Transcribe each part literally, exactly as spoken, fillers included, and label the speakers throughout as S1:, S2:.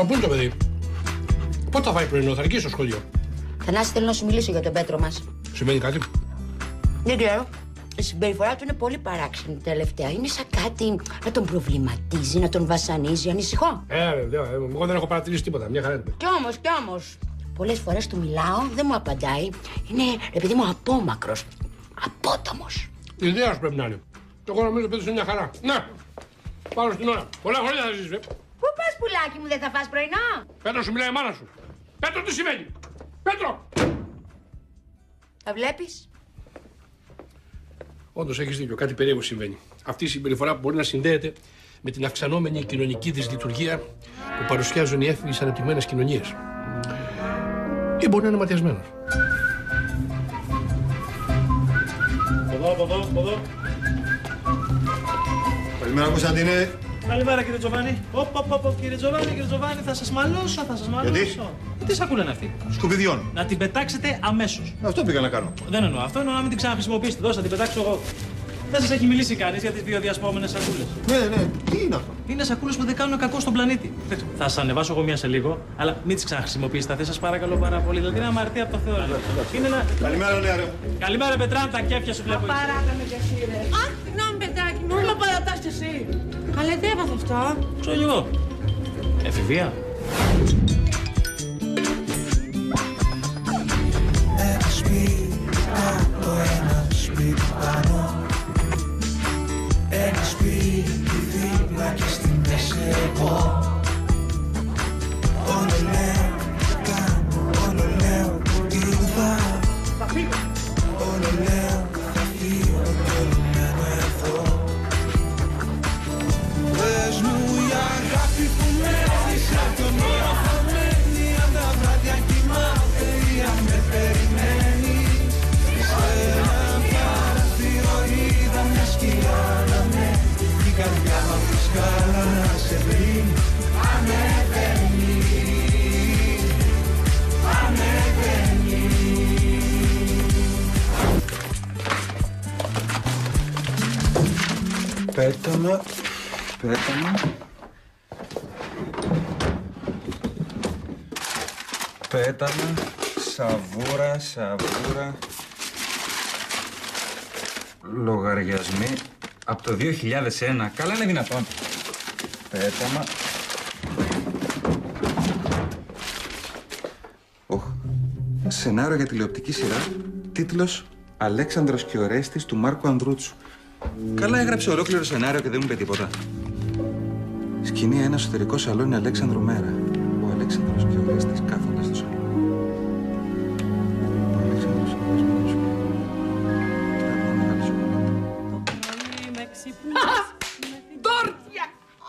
S1: Μα πού είναι το παιδί? Πότε θα φάει πρωινό, θα αργήσει στο σχολείο?
S2: Θανάση, θέλω να σου μιλήσω για τον Πέτρο μας.
S1: Σημαίνει κάτι?
S2: Δεν ξέρω. Η συμπεριφορά του είναι πολύ παράξενη τελευταία. Είναι σαν κάτι να τον προβληματίζει, να τον βασανίζει. Ανησυχώ.
S1: Ε, βέβαια. Εγώ δεν έχω παρατηρήσει τίποτα. Μια χαρά είναι.
S2: Κι όμως, κι όμως. Πολλές φορές του μιλάω, δεν μου απαντάει. Είναι, επειδή μου, απόμακρος. Απότομος.
S1: Η ιδέα σου πρέπει να είναι. Εγώ νομίζω ότι είναι μια χαρά. Να! Πάνω στην ώρα. Πολλά χρόνια θα ζήσεις, ε.
S2: Πού πας, πουλάκι μου, δεν θα φας πρωινό?
S1: Πέτρο, σου μιλάει η μάνα σου. Πέτρο, τι σημαίνει? Πέτρο!
S2: Τα βλέπεις?
S1: Όντως έχεις δίκιο, κάτι περίεργο συμβαίνει. Αυτή η συμπεριφορά μπορεί να συνδέεται με την αυξανόμενη κοινωνική δυσλειτουργία που παρουσιάζουν οι έφηβες ανεπτυγμένες κοινωνίες. Ή μπορεί να είναι ματιασμένος.
S3: Από εδώ, από εδώ, από εδώ.
S4: Καλημέρα, Κωνσταντίνε.
S3: Καλημέρα, κύριε Τζοβάνι. Οπ, οπ, οπ, κύριε Τζοβάνι, κύριε Τζοβάνι, θα σας μαλώσω, θα σας μαλώσω.
S4: Γιατί?
S3: Τι σακούλα είναι αυτή?
S4: Σκουπιδιών.
S3: Να την πετάξετε αμέσως.
S4: Αυτό πήγα να κάνω.
S3: Δεν εννοώ αυτό, εννοώ να μην την ξαναχρησιμοποιήσετε. Δώστε, να την πετάξω εγώ. Δεν σας έχει μιλήσει κανείς για τις βιοδιασπόμενες σακούλες?
S4: Ναι, ναι, τι είναι αυτό?
S3: Είναι σακούλες που δεν κάνουν κακό στον πλανήτη. Θα σας ανεβάσω εγώ μία σε λίγο, αλλά μην τις ξαναχρησιμοποιήσετε. Θα σας παρακαλώ πάρα πολύ. Δηλαδή είναι αμαρτία από το Θεό. Είναι ένα...
S4: Καλημέρα, νεαρέ.
S3: Καλημέρα, Πετράν, τα κέφια σου βλέπω.
S5: Παράταμε κι εσύ, ρε. Αχ, συγγνώμη, παιδάκι μου, μα παρατάς κι εσύ. Καλά, τι έπαθε αυτό?
S3: Ξέρω κι εγώ. Εφηβεία.
S6: Ένα σπίτι κάτω, ένα σπίτι πάνω. Ένα σπίτι δίπλα και στη μέση εγώ. Όλο λέω τι κάνω, όλο λέω τι θα. Όλο λέω θα φύγω κι όλο μένω εδώ. Πες μου η αγάπη που με έδειξε απ' τον όροφο μένει. Αν τα βράδια κοιμάται ή αν με περιμένει. Σε ένα παραθύρο είδα μια σκιά να με. Η καρδιά μου απ' τη σκάλα να σε βρει. Ανεβαίνει, ανεβαίνει. Πέταμα, πέταμα. Πέταμα, σαβούρα, σαβούρα. Λογαριασμοί από το δύο χιλιάδες ένα. Καλά είναι δυνατόν. Πέταμα. Οχ. Σενάριο για τηλεοπτική σειρά. Τίτλος Αλέξανδρος και Ορέστης του Μάρκου Ανδρούτσου. Καλά έγραψε ολόκληρο σενάριο και δεν μου είπε τίποτα. Σκηνή ένα εσωτερικό σαλόνι Αλέξανδρου Μέρα. Ο Αλέξανδρος και ο Ορέστης κάθονται στο σαλόνι. Ο Αλέξανδρος συνδυασμένος και τράβει μια μεγάλη σοκολάτα.
S5: Τόρτια!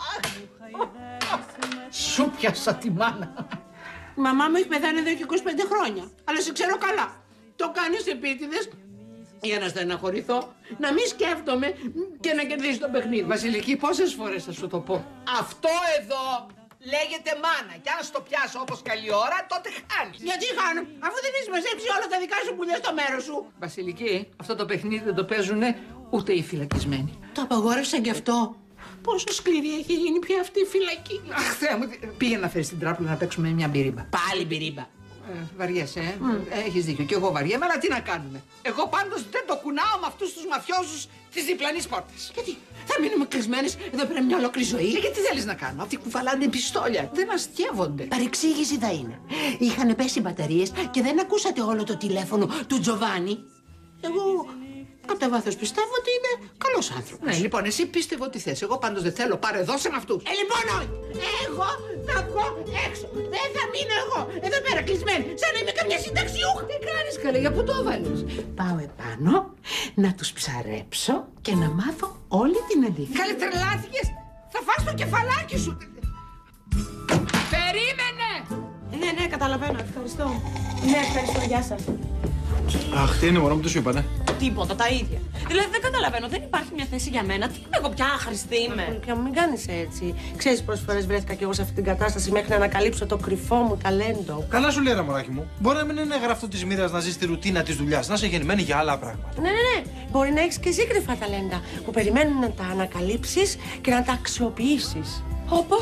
S7: Σου πιάσα τη μάνα.
S5: Η μαμά μου έχει πεθάνει εδώ και είκοσι πέντε χρόνια. Αλλά σε ξέρω καλά. Το κάνεις επίτηδες για να στεναχωρηθώ, να μην σκέφτομαι και να κερδίσει το παιχνίδι.
S7: Βασιλική, πόσες φορές θα σου το πω? Αυτό εδώ λέγεται μάνα. Και αν στο πιάσω όπως καλή ώρα, τότε χάνεις.
S5: Γιατί χάνω, αφού δεν έχεις μαζέψει όλα τα δικά σου πουλιά στο μέρος σου.
S7: Βασιλική, αυτό το παιχνίδι δεν το παίζουνε ούτε οι φυλακισμένοι.
S5: Το απαγόρευσαν γι' αυτό. Πόσο σκληρή έχει γίνει πια αυτή η φυλακή.
S7: Αχ, Θεέ μου, πήγαινε να φέρεις την τράπουλα να παίξουμε μια μπυρίμπα.
S5: Πάλι μπυρίμπα.
S7: Ε, βαριέσαι, ε. Mm. Έχεις δίκιο. Και εγώ βαριέμαι, αλλά τι να κάνουμε. Εγώ πάντως δεν το κουνάω με αυτούς τους μαφιόζους της διπλανής πόρτας.
S5: Γιατί θα μείνουμε κλεισμένες εδώ πέρα μια ολόκληρη ζωή.
S7: Και τι θέλεις να κάνω? Αυτοί κουβαλάνε πιστόλια. Δεν αστιεύονται.
S5: Παρεξήγηση θα είναι. Είχαν πέσει οι μπαταρίες και δεν ακούσατε όλο το τηλέφωνο του Τζοβάνι. Εγώ κατά βάθος πιστεύω ότι είναι καλός άνθρωπος.
S7: Ναι, λοιπόν, εσύ πίστευε ό,τι θες. Εγώ πάντως δεν θέλω. Πάρε, δώσε με αυτούς.
S5: Ε, λοιπόν, όχι. Εγώ θα βγω έξω. Δεν θα μείνω εγώ. Εδώ πέρα κλεισμένη. Σαν να είμαι καμιά συνταξιούχα.
S7: Τι κάνεις, καλέ, για πού το έβαλες?
S5: Πάω επάνω να τους ψαρέψω και να μάθω όλη την αλήθεια.
S7: Καλέ, τρελάθηκες. Θα φας το κεφαλάκι σου. Περίμενε!
S8: Ναι, ναι, καταλαβαίνω. Ευχαριστώ. Ναι, ευχαριστώ. Γεια σας.
S4: Αχ, τι είναι μωρό μου, τι σου είπανε?
S8: Τίποτα, τα ίδια. Δηλαδή δεν καταλαβαίνω, δεν υπάρχει μια θέση για μένα. Τι είμαι εγώ πια, άχρηστη είμαι. Πια μην κάνεις έτσι. Ξέρεις πόσες φορές βρέθηκα κι εγώ σε αυτή την κατάσταση μέχρι να ανακαλύψω το κρυφό μου ταλέντο.
S9: Καλά σου λέει, ρε μωράκι μου. Μπορεί να μην είναι γραφτό τη μοίρα να ζει τη ρουτίνα τη δουλειά, να είσαι γεννημένη για άλλα πράγματα.
S8: Ναι, ναι, ναι. Μπορεί να έχεις και εσύ κρυφά ταλέντα που περιμένουν να τα ανακαλύψεις και να τα αξιοποιήσεις. Όπως?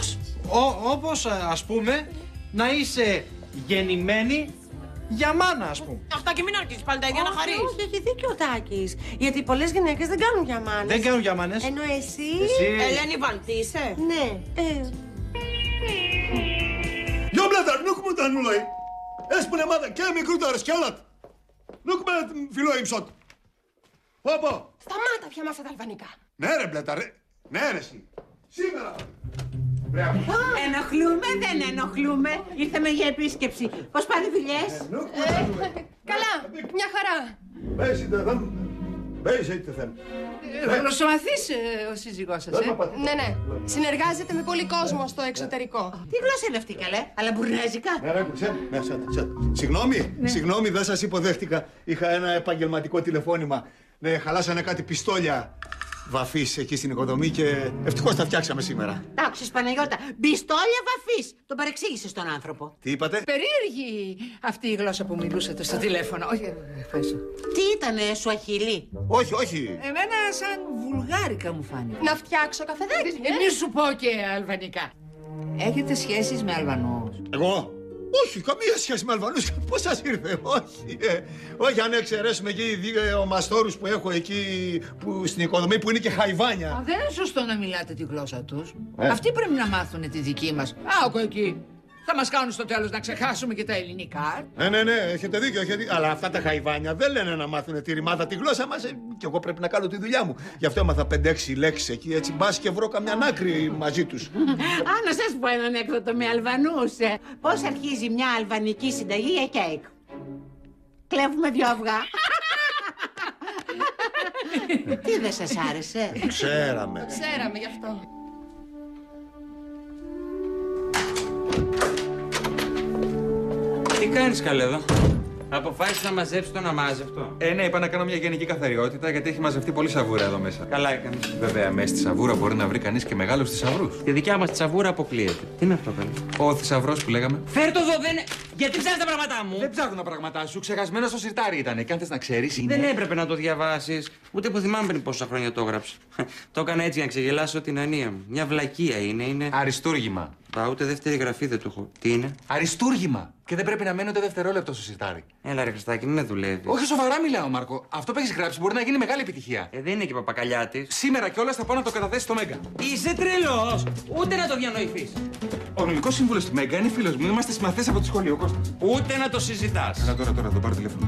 S9: Όπως, ας πούμε, να είσαι γεννημένη για μάνα, ας πούμε.
S8: Αυτά και μην αρχίσεις πάλι τα ίδια να χαρείς. Όχι, έχει δίκιο ο Τάκης. Γιατί πολλές γυναίκες δεν κάνουν για μάνες.
S9: Δεν κάνουν για μάνες.
S8: Ενώ εσύ...
S9: Εσύ...
S8: Ελένη Βαλτίσαι. Ναι. Ε...
S4: Γιο μπλέτα, νούκουμε τα νουλόι. Έσπουνε μάτα και μικρούτα ρε σκιάλατ. Νούκουμε φιλό ημσότ. Πόπο.
S8: Σταμάτα πια μας τα αλβανικά.
S4: Ναι ρε μπλέτα ρε. Ναι ρε εσύ. Σήμερα.
S5: Ενοχλούμε, δεν ενοχλούμε. Ήρθαμε για επίσκεψη. Πώς πάνε οι δουλειές?
S8: Καλά, μια χαρά.
S4: Μπέισετε, δεν... Μπέισετε, δεν...
S7: Γλωσσομαθής ο σύζυγός σας, ε.
S8: Ναι, ναι. Συνεργάζεται με πολύ κόσμο στο εξωτερικό.
S5: Τι γλώσσα είναι αυτή, καλέ? Αλαμπουρνέζικα.
S4: Ναι, ρε, ξέρετε. Ναι, συγγνώμη, συγγνώμη, δεν σας υποδέχτηκα. Είχα ένα επαγγελματικό τηλεφώνημα. Ναι, χαλάσανε κάτι πιστόλια βαφής εκεί στην οικοδομή και ευτυχώς τα φτιάξαμε σήμερα.
S5: Εντάξει, Παναγιώτα, πιστόλια βαφής. Τον παρεξήγησες τον άνθρωπο.
S4: Τι είπατε?
S7: Περίεργη αυτή η γλώσσα που μιλούσατε στο τηλέφωνο. Όχι, ευχαριστώ.
S5: Τι ήτανε, Σουαχιλί?
S4: Όχι, όχι.
S7: Εμένα σαν βουλγάρικα μου φάνηκε.
S8: Να φτιάξω καφεδάκι.
S7: Ε, μη σου πω και αλβανικά. Έχετε σχέσεις με Αλβανούς?
S4: Εγώ? Όχι, καμία σχέση με Αλβανούς. Πώς σας ήρθε, όχι. Ε, όχι, αν εξαιρέσουμε εκεί οι δύο μαστόρους που έχω εκεί που, στην οικοδομή που είναι και χαϊβάνια.
S7: Α, δεν είναι σωστό να μιλάτε τη γλώσσα τους.
S4: Ε.
S7: Αυτοί πρέπει να μάθουν τη δική μας. Α, εγώ εκεί. Θα μας κάνουν στο τέλος να ξεχάσουμε και τα ελληνικά.
S4: Ναι, ναι, ναι, έχετε δίκιο, έχετε δίκιο. Αλλά αυτά τα χαϊβάνια δεν λένε να μάθουν τη ρημάδα τη γλώσσα μας. Ε, και εγώ πρέπει να κάνω τη δουλειά μου. Γι' αυτό έμαθα πέντε έξι λέξεις εκεί, έτσι μπας και βρω καμιά άκρη μαζί τους.
S5: Α, να σας πω έναν έκδοτο με Αλβανούς. ε. Πώς αρχίζει μια αλβανική συνταγή για κέικ? Κλέβουμε δυο αυγά. Τι δεν σας άρεσε?
S4: Ξέραμε.
S8: Ξέραμε γι' αυτό.
S10: Τι κάνεις, καλέ εδώ? Αποφάσισε να μαζέψει τον αμάζευτο.
S11: Ε, ναι, είπα να κάνω μια γενική καθαριότητα γιατί έχει μαζευτεί πολύ σαβούρα εδώ μέσα.
S10: Καλά έκανες.
S11: Βέβαια, μέσα στη σαβούρα μπορεί να βρει κανείς και μεγάλους θησαυρούς.
S10: Τη δικιά μας τη σαβούρα αποκλείεται. Τι είναι αυτό, καλέ?
S11: Ο θησαυρός που λέγαμε.
S10: Φέρ' το εδώ, δεν είναι. Γιατί ψάχνεις τα πράγματά μου?
S11: Δεν ψάχνω τα πράγματά σου. Ξεχασμένο στο σιρτάρι ήταν. Και αν θες να ξέρεις, είναι.
S10: Δεν έπρεπε να το διαβάσεις. Ούτε που θυμάμαι πριν πόσα χρόνια το έγραψε. Το έκανα έτσι για να ξεγελάσω την ανία μου. Μια βλακεία είναι. είναι...
S11: Αριστούργημα.
S10: Α, ούτε δεύτερη γραφή δεν του έχω. Τι είναι?
S11: Αριστούργημα. Και δεν πρέπει να μένει ούτε δευτερόλεπτο στο σιρτάρι.
S10: Έλα, ρε Χριστάκη, μην με δουλεύει.
S11: Όχι, σοβαρά μιλάω, Μάρκο. Αυτό που έχει γράψει μπορεί να γίνει μεγάλη επιτυχία.
S10: Ε, δεν είναι και παπακαλιάτη.
S11: Σήμερα κιόλας θα πάω να το καταθέσει στο Μέγκα.
S10: Είσαι τρελός! Ούτε να το διανοηθείς.
S11: Ο νομικός σύμβουλος του Μέγκα είναι φίλος μου. Είμαστε συμμαθές από το σχολείο, Κώστας.
S10: Ούτε να το συζητάς.
S11: Καλά, τώρα, τώρα, το πάρω τηλέφωνο.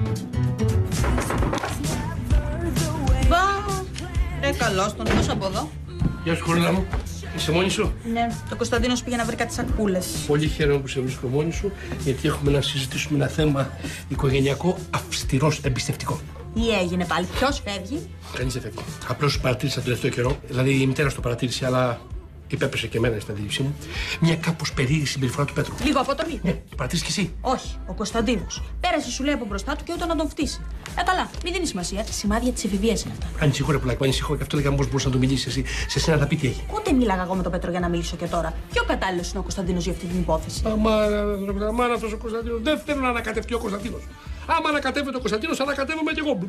S8: Μπα! Ρε καλώς τον, πώς από εδώ?
S1: Γεια σου, Χωρίνα μου. Είσαι μόνη σου?
S8: Ναι, το Κωνσταντίνος πήγε να βρει κάτι σακούλες.
S1: Πολύ χαίρομαι που σε βρίσκω μόνη σου, γιατί έχουμε να συζητήσουμε ένα θέμα οικογενειακό αυστηρός εμπιστευτικό.
S8: Τι έγινε πάλι, ποιος φεύγει?
S1: Κανείς δεν φεύγει. Απλώς παρατήρησα το τελευταίο καιρό, δηλαδή η μητέρα στο παρατήρησε, αλλά υπέπεσε και εμένα στην αντίληψή μου, μια κάπως περίεργη συμπεριφορά του Πέτρου.
S8: Λίγο αποτροπή.
S1: Ναι, το παρατήρησες κι εσύ?
S8: Όχι, ο Κωνσταντίνος. Πέρασε, σου λέει από μπροστά του και ούτε να τον φτύσει. Ε, καλά, μην δίνει σημασία. Σημάδια της εφηβείας είναι αυτά.
S1: Ανησυχώ, ρε πουλάκι, ανησυχώ και αυτό λέγαμε πώς μπορούσε να του μιλήσει εσύ. Σε σένα θα πει τι έχει.
S8: Ούτε μίλαγα εγώ με τον Πέτρο για να μιλήσω και τώρα. Πιο κατάλληλος είναι ο Κωνσταντίνος για αυτή την υπόθεση.
S1: Αμάν αυτός ο Κωνσταντίνος. Δεν θέλω να ανακατευτεί ο Κωνσταντίνος. Άμα ανακατεύεται ο Κωνσταντίνος, ανακατεύομαι κι εγώ.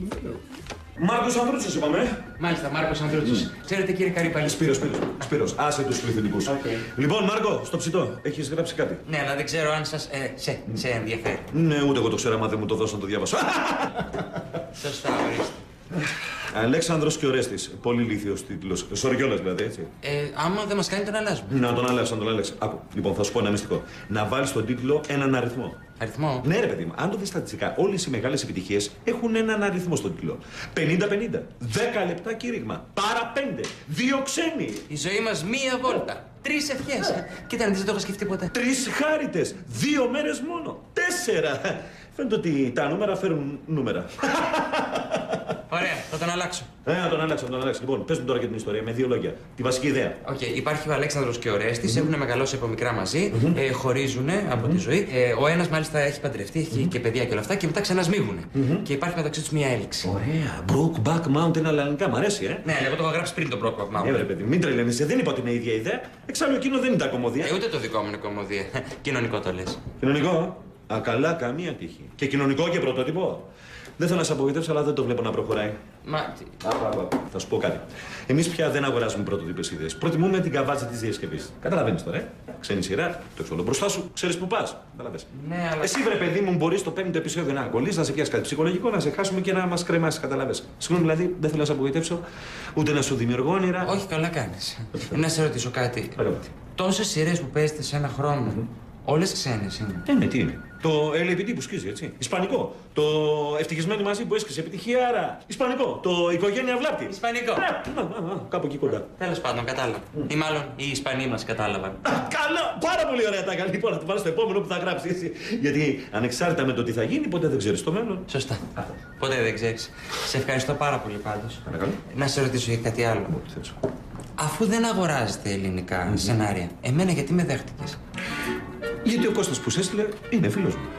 S12: Μάρκος Ανδρούτσος είπαμε.
S10: Μάλιστα, Μάρκος Ανδρούτσος. Mm. Ξέρετε, κύριε Καρύπαλη.
S12: Σπύρος, Σπύρος. Σπύρος, άσε τους πληθυντικούς.
S10: Okay.
S12: Λοιπόν, Μάρκο, στο ψητό, έχεις γράψει κάτι?
S10: Ναι, αλλά δεν ξέρω αν σας. Ε, σε, σε ενδιαφέρει.
S12: Ναι, ούτε εγώ το ξέρω, άμα δεν μου το δώσω να το διαβάσω.
S10: Σωστά, ορίστε.
S12: Αλέξανδρος και Ορέστης. Πολύ λίθιος τίτλος. Sorry κιόλας δηλαδή, έτσι.
S10: Ε, άμα δεν μας κάνει, τον αλλάζουμε.
S12: Να τον αλλάξω, να τον αλλάξω. Άκου, λοιπόν, θα σου πω ένα μυστικό. Να βάλεις στον τίτλο έναν αριθμό.
S10: Αριθμό?
S12: Ναι, ρε παιδί μου, αν το δεις στατιστικά, όλες οι μεγάλες επιτυχίες έχουν έναν αριθμό στον τίτλο. πενήντα πενήντα. δέκα λεπτά κήρυγμα. Παραπέντε. Δύο ξένοι.
S10: Η ζωή μας μία βόλτα. Τρεις ευχές. Κοίτα, δεν το είχα σκεφτεί ποτέ.
S12: Τρεις χάριτες. Δύο μέρες μόνο. Τέσσερα. Φαίνεται ότι τα νούμερα φέρουν νούμερα.
S10: Ωραία, θα τον αλλάξω.
S12: Ε, να τον αλλάξω, να τον αλλάξω. Λοιπόν, πες μου τώρα για την ιστορία με δύο λόγια. Τη βασική ιδέα.
S10: Οκ, okay, υπάρχει ο Αλέξανδρος και ο Ρέστης, mm-hmm. έχουν μεγαλώσει από μικρά μαζί, mm-hmm. ε, χωρίζουν mm-hmm. από τη ζωή. Ε, ο ένας μάλιστα έχει παντρευτεί, έχει mm-hmm. και παιδιά και όλα αυτά και μετά ξανασμίγουν. Mm-hmm. Και υπάρχει μεταξύ τους μια έλξη.
S12: Ωραία. Brokeback Mountain, αλλά ελληνικά μου αρέσει, ε.
S10: Ναι, εγώ το είχα γράψει πριν το Brokeback Mountain.
S12: Ε, ρε παιδί, μην τρελαίνεσαι, δεν είπα ότι είναι η ίδια ιδέα. Εξάλλου εκείνο δεν ήταν κομμωδία.
S10: Ε, ούτε το δικό μου είναι κομμωδία. Κοινωνικό το λες.
S12: Κοινωνικό. Α, καλά, καμία τύχη. Και κοινωνικό και πρωτότυπο. Δεν θέλω να σε απογοητεύσω, αλλά δεν το βλέπω να προχωράει.
S10: Μα.
S12: Άπα, άπα. Θα σου πω κάτι. Εμείς πια δεν αγοράζουμε πρωτοτύπες ιδέες. Προτιμούμε την καβάτσα της διασκευής. Καταλαβαίνεις τώρα, ε? Ξένη σειρά, το έχεις όλο μπροστά σου, ξέρεις που πας. Καταλαβαίνεις.
S10: Ναι, αλλά.
S12: Εσύ, βρε παιδί μου, μπορείς στο πέμπτο επεισόδιο να αγκολείς, να σε πιάσει κάτι ψυχολογικό, να σε χάσουμε και να μας κρεμάσει. Καταλαβαίνεις. Συγγνώμη, δηλαδή, δεν θέλω να σε απογοητεύσω, ούτε να σου δημιουργώ όνειρα.
S10: Όχι, καλά κάνεις. Να σε ρωτήσω κάτι. Τόσες σειρές που παίζετε σε ένα χρόνο, όλες ξένες είναι.
S12: Ε, ναι, τι είναι. Το ελ έι πι τι που σκίζει, έτσι. Ισπανικό. Το ευτυχισμένοι μαζί που έσκησε επιτυχία, άρα. Ισπανικό. Το οικογένεια βλάπτη.
S10: Ισπανικό.
S12: Α, α, α, κάπου εκεί κοντά.
S10: Τέλος πάντων, κατάλαβα. Ή μάλλον οι Ισπανοί μας κατάλαβαν.
S12: Α, καλά! Πάρα πολύ ωραία τα κάνει. Λοιπόν, να το πάρω στο επόμενο που θα γράψει, έτσι. Γιατί ανεξάρτητα με το τι θα γίνει, ποτέ δεν ξέρεις το μέλλον.
S10: Σωστά. Ποτέ δεν ξέρεις. Σε ευχαριστώ πάρα πολύ πάντως.
S12: Παρακαλώ.
S10: Να σε ρωτήσω για κάτι άλλο. Αφού δεν αγοράζετε ελληνικά mm-hmm. σενάρια, εμένα γιατί με δέχτηκες?
S12: Γιατί ο Κώστας που σε έστειλε είναι φίλος μου.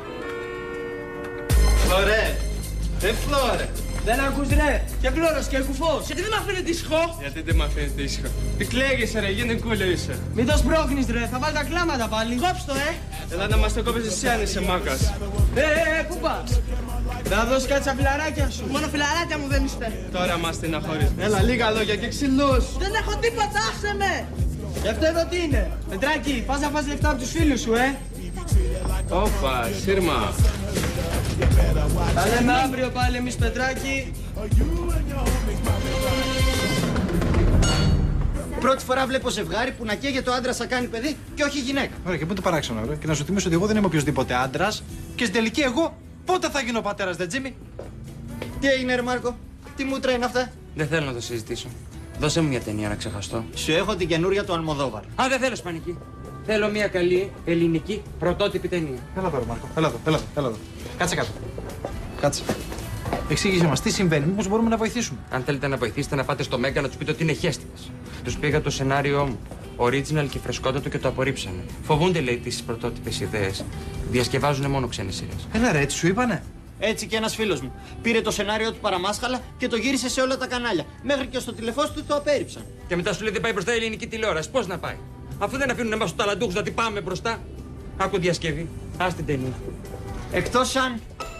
S9: Φλωρέ! Ε, Φλωρέ! Δεν ακούς ρε! Και Φλώρος και κουφός!
S13: Γιατί δεν μ' αφήνετε ήσυχο!
S9: Γιατί δεν μ' αφήνετε ήσυχο! Τι κλαίγεσαι ρε, γίνει κούλε είσαι! Μην το σπρώχνεις ρε, θα βάλει τα κλάματα πάλι!
S13: Κόψ' το, ε!
S9: Έλα να μας το κόβεις εσύ αν είσαι μάκας! Ε, ε, ε, πού πας! Θα δώσω κάτι στα φιλαράκια σου!
S13: Μόνο φιλαράκια μου δεν είστε!
S9: Τώρα μας στεναχωρείς. Έλα, λίγα λόγια και ξυλούς!
S13: Δεν έχω τίποτα, άσε με!
S9: Και αυτό εδώ τι είναι! Πετράκη, πας να φας λεφτά από τους φίλους σου, ε! Όπα, σύρμα! Θα λέμε αύριο πάλι εμείς, Πετράκη.
S14: Πρώτη φορά βλέπω ζευγάρι που να καίγεται ο άντρας να κάνει παιδί και όχι γυναίκα.
S15: Ωραία, και πού το παράξενο, ρε. Και να σου θυμίσω ότι εγώ δεν είμαι οποιοδήποτε άντρας και στην τελική εγώ πότε θα γίνω πατέρας, δε Τζίμι?
S14: Τι έγινε, ρε Μάρκο, τι μούτρα είναι αυτά?
S10: Δεν θέλω να το συζητήσω. Δώσε μου μια ταινία να ξεχαστώ.
S14: Σου έχω την καινούρια του Αλμοδόβαρ.
S10: Α, δεν θέλω ισπανική. Θέλω μια καλή ελληνική πρωτότυπη ταινία.
S15: Έλα εδώ, ρε Μάρκο. Έλα εδώ, έλα εδώ, έλα εδώ. Κάτσε κάτω. Κάτσε. Εξήγησε μας τι συμβαίνει, μήπως μπορούμε να βοηθήσουμε.
S10: Αν θέλετε να βοηθήσετε, να πάτε στο Μέγκα να τους πείτε ότι είναι χέστηκες. Τους πήγα το σενάριό μου. Original και φρεσκότατο και το απορρίψανε. Φοβούνται, λέει, τις πρωτότυπες ιδέες. Διασκευάζουν μόνο ξένες σειρές.
S15: Έλα ρε, έτσι σου είπανε.
S14: Έτσι και ένας φίλος μου. Πήρε το σενάριο του παραμάσχαλα και το γύρισε σε όλα τα κανάλια. Μέχρι και στο τηλεφώνημα του το απέρριψαν.
S10: Και μετά σου λέει δεν πάει μπροστά η ελληνική τηλεόραση. Πώς να πάει? Αφού δεν αφήνουν εμάς τους ταλαντούχους να την πάμε μπροστά. Άκου διασκευή. Ας την ταινία.
S14: Εκτός αν.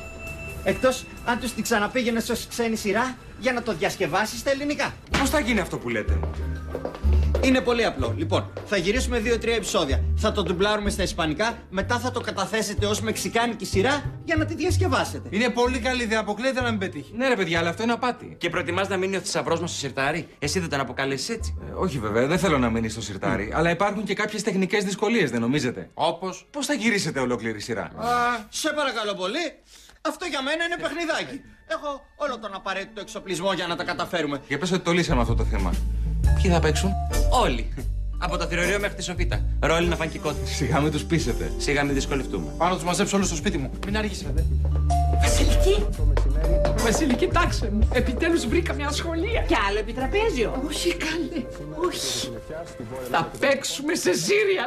S14: Εκτός αν τους την ξαναπήγαινες ως ξένη σειρά για να το διασκευάσεις στα ελληνικά.
S11: Πώς θα γίνει αυτό που λέτε?
S14: Είναι πολύ απλό. Λοιπόν, θα γυρίσουμε δύο-τρία επεισόδια. Θα το ντουμπλάρουμε στα ισπανικά, μετά θα το καταθέσετε ως μεξικάνικη σειρά για να τη διασκευάσετε.
S15: Είναι πολύ καλή ιδέα. Αποκλείεται να μην πετύχει.
S11: Ναι, ρε παιδιά, αλλά αυτό είναι απάτη.
S10: Και προτιμάς να μείνει ο θησαυρός μας στο σιρτάρι? Εσύ δεν τον αποκαλέσεις έτσι?
S11: Ε, όχι βέβαια, δεν θέλω να μείνει στο σιρτάρι. Mm. Αλλά υπάρχουν και κάποιες τεχνικές δυσκολίες, δεν νομίζετε?
S10: Όπως?
S11: Πώς θα γυρίσετε ολόκληρη σειρά?
S14: Α, σε παρακαλώ πολύ. Αυτό για μένα είναι παιχνιδάκι. Έχω όλο τον απαραίτητο εξοπλισμό για να τα καταφέρουμε.
S11: Για πες ότι το λύσαμε αυτό το θέμα. Ποιοι θα παίξουν?
S10: Όλοι. Από το θηροειρείο μέχρι τη σοφίτα. Ρόλοι να φάνε και κότε.
S11: Σιγά μην τους πείσετε.
S10: Σιγά μην δυσκολευτούμε.
S15: Πάνω τους μαζέψω όλους στο σπίτι μου. Μην αργήσει, δε.
S5: Βασιλική! Βασίλη, κοιτάξτε μου. Επιτέλους βρήκα μια σχολεία.
S13: Κι άλλο επιτραπέζιο.
S5: Όχι, καλέ. Όχι. Θα παίξουμε σε σύριαλ.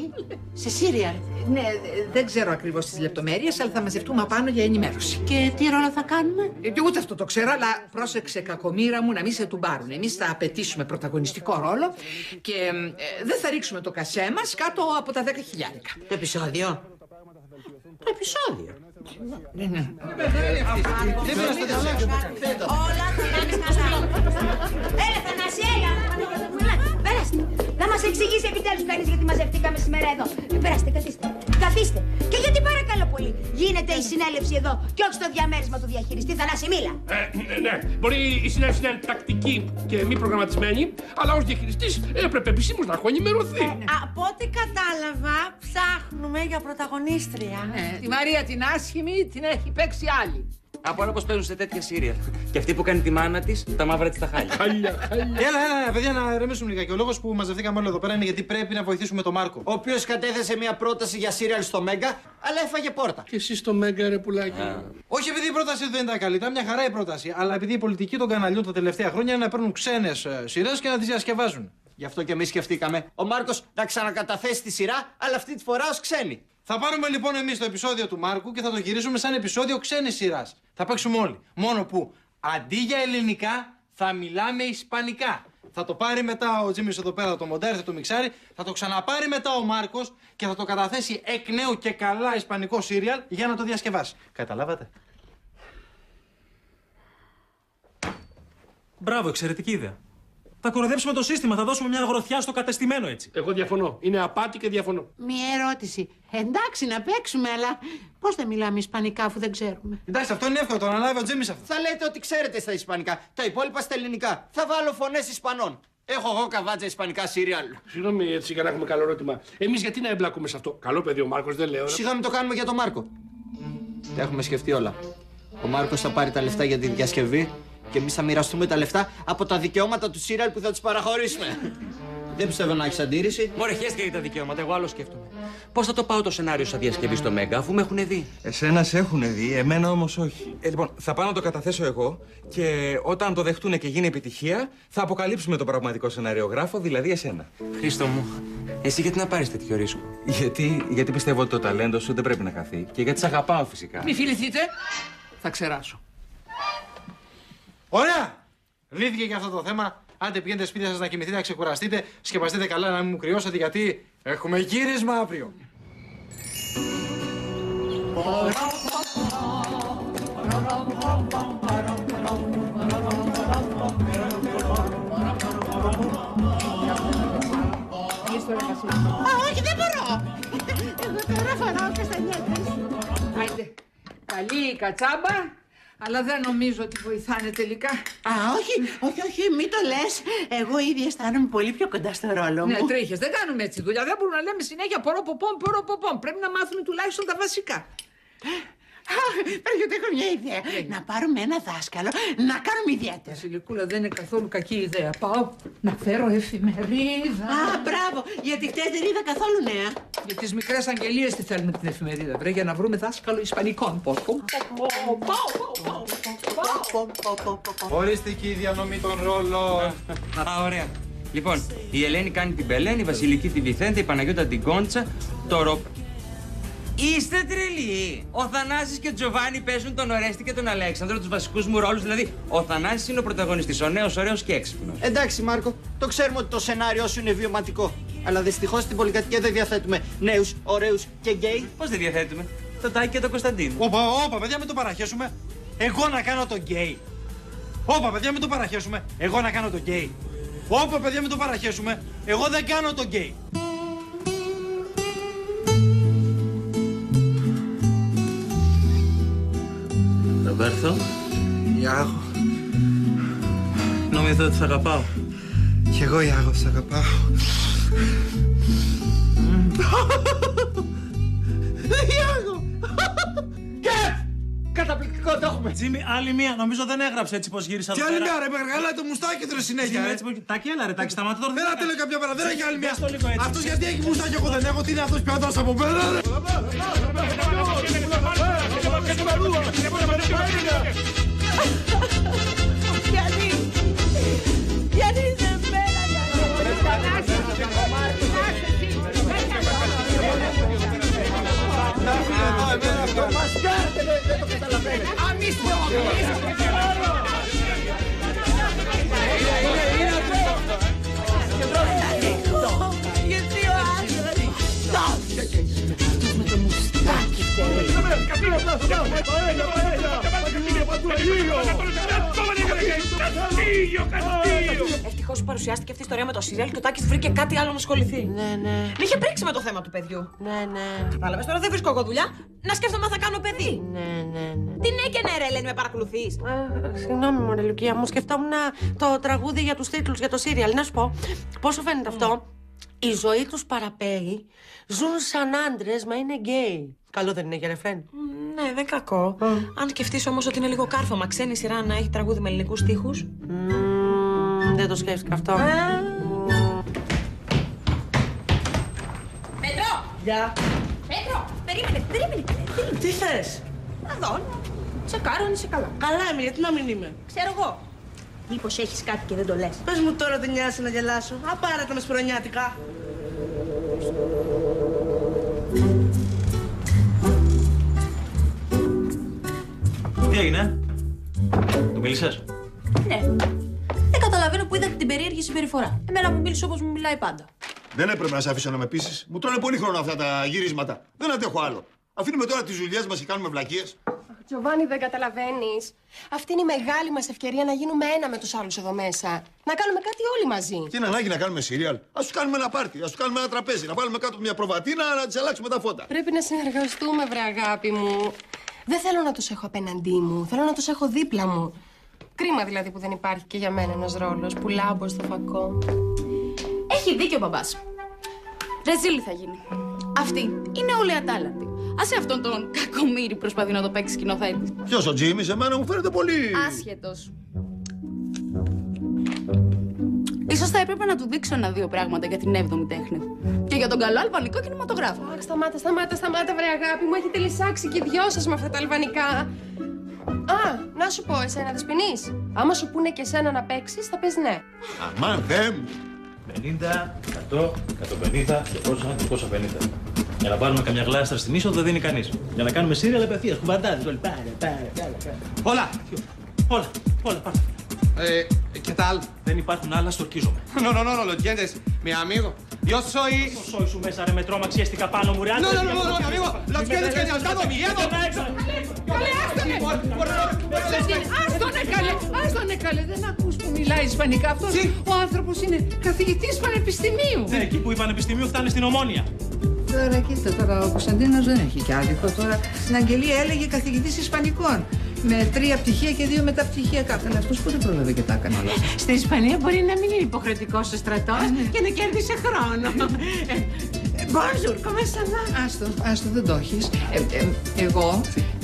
S13: Σε σύριαλ. Ναι, δεν ξέρω ακριβώς τις λεπτομέρειες, αλλά θα μαζευτούμε απάνω για ενημέρωση.
S5: Και τι ρόλο θα κάνουμε?
S7: Ε, ούτε αυτό το ξέρω, αλλά πρόσεξε κακομοίρα μου να μην σε τουμπάρουν. Εμείς θα απαιτήσουμε πρωταγωνιστικό ρόλο και ε, δεν θα ρίξουμε το κασέ μας κάτω από τα δέκα χιλιάρικα.
S13: Το επεισόδιο. Το επεισόδιο.
S7: Ναι, ναι.
S2: Όλα θα κάνεις καλά. Έλα, Θανάση, έλα. Πέραστε. Να μας εξηγήσει επιτέλους κανείς γιατί μαζευτήκαμε σήμερα εδώ. Περάστε, καθίστε. Καθίστε. Και γιατί παρακαλώ πολύ γίνεται η συνέλευση εδώ και όχι στο διαμέρισμα του διαχειριστή. Θανάση, μίλα.
S1: Ε, ναι, μπορεί η συνέλευση να είναι τακτική και μη προγραμματισμένη, αλλά ως διαχειριστής έπρεπε επισήμως να έχω ενημερωθεί.
S8: Από ό,τι κατάλαβα, ψάχνουμε για πρωταγωνίστρια.
S7: Ναι, τη Μαρία την άσχημη την έχει παίξει άλλη.
S10: Από όλα πως παίζουν σε τέτοια σύριαλ. Και αυτή που κάνει τη μάνα της, τα μαύρα της τα χάλια.
S15: Χάλια, χάλια. Έλα, έλα, παιδιά, να ηρεμήσουμε λίγα. Και ο λόγος που μαζευτήκαμε όλοι εδώ πέρα είναι γιατί πρέπει να βοηθήσουμε τον Μάρκο.
S14: Ο οποίος κατέθεσε μια πρόταση για σύριαλ στο Μέγκα, αλλά έφαγε πόρτα.
S1: Και εσύ στο Μέγκα, ρε πουλάκι.
S15: Όχι επειδή η πρόταση δεν ήταν καλή, ήταν μια χαρά η πρόταση. Αλλά επειδή η πολιτική των καναλιών τα τελευταία χρόνια είναι να παίρνουν ξένες σειρές και να τις διασκευάζουν.
S14: Γι' αυτό και εμείς σκεφτήκαμε ο Μάρκος να ξανακαταθέσει τη σειρά, αλλά αυτή τη φορά ως ξένη.
S15: Θα πάρουμε λοιπόν εμείς το επεισόδιο του Μάρκου και θα το γυρίσουμε σαν επεισόδιο ξένης σειράς. Θα παίξουμε όλοι. Μόνο που αντί για ελληνικά θα μιλάμε ισπανικά. Θα το πάρει μετά ο Τζίμις εδώ πέρα, το μοντέρ, θα το μιξάρει. Θα το ξαναπάρει μετά ο Μάρκος και θα το καταθέσει εκ νέου και καλά ισπανικό σύριαλ για να το διασκευάσει. Καταλάβατε?
S3: Μπράβο, εξαιρετική ιδέα. Θα κοροϊδέψουμε το σύστημα, θα δώσουμε μια γροθιά στο κατεστημένο έτσι.
S1: Εγώ διαφωνώ. Είναι απάτη και διαφωνώ.
S5: Μία ερώτηση. Εντάξει, να παίξουμε, αλλά πώς θα μιλάμε ισπανικά αφού δεν ξέρουμε.
S15: Εντάξει, αυτό είναι εύκολο, το αναλάβει ο Τζίμις αυτό.
S14: Θα λέτε ότι ξέρετε στα ισπανικά. Τα υπόλοιπα στα ελληνικά. Θα βάλω φωνές Ισπανών. Έχω εγώ καβάτζα ισπανικά σύριαλ.
S1: Συγγνώμη, έτσι για να έχουμε καλό ερώτημα. Εμείς γιατί να εμπλακούμε σε αυτό? Καλό παιδί ο Μάρκος, δεν λέω.
S14: Σιγά μην το κάνουμε για τον Μάρκο. Τα έχουμε σκεφτεί όλα. Ο Μάρκος θα πάρει τα λεφτά για τη διασκευή και εμείς θα μοιραστούμε τα λεφτά από τα δικαιώματα του σύριαλ που θα τους παραχωρήσουμε. Δεν πιστεύω να έχεις αντίρρηση.
S10: Μωρέ, χέστηκε για τα δικαιώματα, εγώ άλλο σκέφτομαι. Πώς θα το πάω το σενάριο σαν διασκευή στο Μέγκα, αφού με έχουν δει?
S11: Εσένα σε έχουν δει, εμένα όμως όχι. Ε, λοιπόν, θα πάω να το καταθέσω εγώ και όταν το δεχτούν και γίνει επιτυχία, θα αποκαλύψουμε τον πραγματικό σεναριογράφο, δηλαδή εσένα.
S10: Χρήστο μου, εσύ γιατί να πάρεις τέτοιο ρίσκο?
S11: Γιατί, γιατί πιστεύω ότι το ταλέντο σου δεν πρέπει να χαθεί και γιατί σε αγαπάω φυσικά.
S7: Μη φιληθείτε, θα ξεράσω.
S15: Ωραία! Λύθηκε και αυτό το θέμα. Άντε πηγαίνετε σπίτια σας να κοιμηθείτε, να ξεκουραστείτε, σκεπαστείτε καλά να μην μου κρυώσετε γιατί έχουμε γύρισμα αύριο.
S5: Α, όχι, δεν μπορώ. Εγώ τώρα φοράω καστανιέτες.
S7: Άιντε, καλή η κατσάμπα, αλλά δεν νομίζω ότι βοηθάνε τελικά.
S5: Α, όχι, όχι, όχι, μην το λες. Εγώ ήδη αισθάνομαι πολύ πιο κοντά στο ρόλο μου.
S7: Ναι, τρίχες, δεν κάνουμε έτσι δουλειά. Δεν μπορούμε να λέμε συνέχεια ποροποπόμ, ποροποπόμ. Πρέπει να μάθουμε τουλάχιστον τα βασικά.
S5: Παναγιώτη, έχω μια ιδέα. Να πάρουμε ένα δάσκαλο, να κάνουμε ιδιαίτερα.
S7: Βασιλικούλα, δεν είναι καθόλου κακή ιδέα. Πάω να φέρω εφημερίδα.
S5: Α, μπράβο, γιατί χτες δεν είδα καθόλου νέα.
S7: Για τις μικρές αγγελίες τι θέλουμε την εφημερίδα, βρε, για να βρούμε δάσκαλο Ισπανικών. Πώς.
S15: Οριστική διανομή των ρόλων.
S10: Α, ωραία. Λοιπόν, η Ελένη κάνει την Πελένη, η Βασιλική την Βιθέντα, η Παναγιώτα την Κόντσα, το Ρο... Είστε τρελοί! Ο Θανάσης και ο Τζοβάνι παίζουν τον Ορέστη και τον Αλέξανδρο, τους βασικούς μου ρόλους. Δηλαδή, ο Θανάσης είναι ο πρωταγωνιστής, ο νέος, ωραίος και έξυπνος.
S14: Εντάξει, Μάρκο, το ξέρουμε ότι το σενάριό σου είναι βιωματικό. Αλλά δυστυχώς στην πολυκατοικία δεν διαθέτουμε νέους, ωραίους και γκέι.
S10: Πώς δεν διαθέτουμε? Το Τάκη και το Κωνσταντίνο.
S15: Όπα, όπα, παιδιά, μην το παραχέσουμε. Εγώ να κάνω το γκέι. Όπα, παιδιά, μην το παραχέσουμε. Εγώ να κάνω το γκέι. Όπα, παιδιά, μην το παραχέσουμε. Εγώ δεν κάνω το γκέι.
S3: Ρομπέρθο.
S9: Ιάγο.
S3: Νόμιζα ότι σ' αγαπάω.
S9: Κι εγώ, Ιάγο, σ' αγαπάω.
S14: Ιάγο! Και! Καταπληκτικό, το έχουμε.
S3: Τζίμι, άλλη μία. Νομίζω δεν έγραψε έτσι πως γύρισα
S9: Τι
S3: εδώ
S9: άλλη
S3: πέρα.
S9: μια, ρε Μπεργάλα, το μουστάκι του ρε συνέχεια.
S3: Τζίμι,
S9: ρε.
S3: έτσι πως... Τάκη, έλα ρε, Τάκη, σταμάτα τώρα.
S9: Έλα τέλε κάποια πέρα, δεν έχει άλλη μια.
S3: Πιάσ' το λίγο έτσι.
S9: Αυτός γιατί έχει μουστάκι, εγώ δεν έχω, τι είναι αυτός πιάτος από πέρα, ρε.
S5: Γιατί, γιατί δεν πέραγε.
S14: Μας κάνετε, δεν το καταλαβαίνετε.
S7: Αμίστε,
S5: Γιατί ο άντρας αυτός με το μουστάκι φταίει.
S8: Ευτυχώς παρουσιάστηκε αυτή η ιστορία με το σύριαλ και ο Τάκης βρήκε κάτι άλλο να ασχοληθεί.
S5: Ναι, ναι.
S8: Με είχε πρίξει με το θέμα του παιδιού.
S5: Ναι, ναι.
S8: Κατάλαβες, τώρα δεν βρίσκω εγώ δουλειά. Να σκέφτομαι αν θα κάνω παιδί.
S5: Ναι, ναι, ναι.
S8: Τι ναι και ναι, ρε Ελένη, με παρακολουθείς?
S5: Ε, Συγγνώμη, μωρέ Λουκία, μου σκεφτόμουν το τραγούδι για τους τίτλους για το σύριαλ. Να σου πω, πώς σου φαίνεται αυτό? Η ζωή τους παραπέει, ζουν σαν άντρες, μα είναι γκέι. Καλό δεν είναι για ρεφρέν?
S8: Ναι, δεν κακό. Αν σκεφτείς όμως ότι είναι λίγο κάρφωμα, ξένη σειρά να έχει τραγούδι με ελληνικούς στίχους.
S5: Μμμ, δεν το σκέφτηκα αυτό.
S8: Πέτρο!
S5: Γεια.
S8: Πέτρο! Περίμενε, περίμενε, περίμενε.
S5: Τι θες?
S8: Να δω, τσεκάρω αν είσαι καλά.
S5: Καλά είμαι, γιατί να μην είμαι?
S8: Ξέρω εγώ. Μήπως έχεις κάτι και δεν το λες?
S5: Πες μου τώρα δεν νοιάζει να γελάσω. Απάρα τα μεσπρονιάτικα.
S3: Τι έγινε? Του μίλησες?
S16: Ναι. Δεν καταλαβαίνω που είδατε την περίεργη συμπεριφορά. Εμένα μου μίλησε όπως μου μιλάει πάντα.
S4: Δεν έπρεπε να σε αφήσω να με πείσεις. Μου τρώνε πολύ χρόνο αυτά τα γυρίσματα. Δεν αντέχω άλλο. Αφήνουμε τώρα τις δουλειές μας και κάνουμε βλακίες.
S17: Τζοβάνι, δεν καταλαβαίνεις. Αυτή είναι η μεγάλη μας ευκαιρία να γίνουμε ένα με τους άλλους εδώ μέσα. Να κάνουμε κάτι όλοι μαζί.
S4: Τι είναι ανάγκη να κάνουμε σύριαλ. Ας τους κάνουμε ένα πάρτι, ας τους κάνουμε ένα τραπέζι. Να βάλουμε κάτω μια προβατίνα, να τις αλλάξουμε τα φώτα.
S17: Πρέπει να συνεργαστούμε, βρε αγάπη μου. Δεν θέλω να τους έχω απέναντί μου. Θέλω να τους έχω δίπλα μου. Κρίμα δηλαδή που δεν υπάρχει και για μένα ένας ρόλος που λάμπω στο φακό.
S16: Έχει δίκιο ο μπαμπάς. Ρεζίλη θα γίνει. Αυτή είναι όλοι ατάλλαντοι. Άσε αυτόν τον κακομοίρη προσπαθεί να το παίξει σκηνοθέτη.
S4: Ποιος, ο Τζίμις? Εμένα μου φαίνεται πολύ...
S16: Άσχετος. Ίσως θα έπρεπε να του δείξω ένα-δύο πράγματα για την έβδομη τέχνη. Και για τον καλό αλβανικό κινηματογράφο.
S17: Αχ, σταμάτα, σταμάτα, σταμάτα, βρε αγάπη μου. Έχετε λυσάξει και οι δυο σας με αυτά τα αλβανικά. Α, να σου πω, εσένα δεσποινείς. Άμα σου πούνε και εσένα να παίξεις, θα πες ναι.
S4: Αμάν, θέμ.
S3: πενήντα, εκατό, εκατόν πενήντα, διακόσια, διακόσια πενήντα. Για να πάρουμε καμιά γλάστρα στην είσοδο δεν δίνει κανείς. Για να κάνουμε σύριαλ απευθείας, κουβαντάδες όλοι. Πάρε, πάρε, πάρε, πάρε.
S15: Όλα!
S3: Όλα, όλα, πάρε.
S15: Eh, ¿qué tal?
S3: Δεν υπάρχουν άλλα, στορκίζομαι.
S15: No, no, no, no lo entiendes, mi amigo. Yo soy...
S3: Το σόι σου μέσα ρε με τρόμα ξιέστηκα πάνω μου ρε.
S15: No, no, no, no, no, mi amigo. Lo tienes que me has dado miedo.
S7: Καλέ, άστονε! Άστονε, καλέ! Άστονε, καλέ! Δεν ακούς που μιλάει ισπανικά. Αυτός ο άνθρωπος είναι καθηγητής πανεπιστημίου.
S3: Ναι, εκεί που η πανεπιστημίου φτάνει στην Ομόνια.
S7: Τώρα κοίτα, τώρα ο Κωνσταντίνος δεν έχει κι άδικο. Τώρα στην αγγελία έλεγε καθηγητής Ισπανικών. Με τρία πτυχία και δύο μεταπτυχιακά. Καλά, αυτός πότε πρόλαβε και τα έκανε όλα.
S18: Στην Ισπανία μπορεί να μην είναι υποχρεωτικός ο στρατός και να κέρδισε χρόνο. Bonjour, comment ça va?
S7: Άστο, άστο, δεν το έχεις. Ε, ε, εγώ...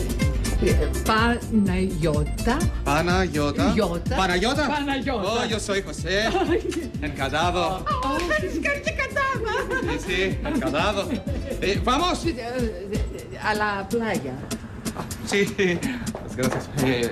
S7: Παναγιώτα.
S15: Παναγιώτα.
S7: Γιώτα.
S15: Παναγιώτα.
S7: Παναγιώτα.
S15: Oh, yo soy José. Encantado.
S18: Oh, έχεις κάνει και κατάμα.
S15: Sí, sí, encantado. Eh, vamos.
S7: Αλλά πλάγια.
S15: Sí, gracias. Eh,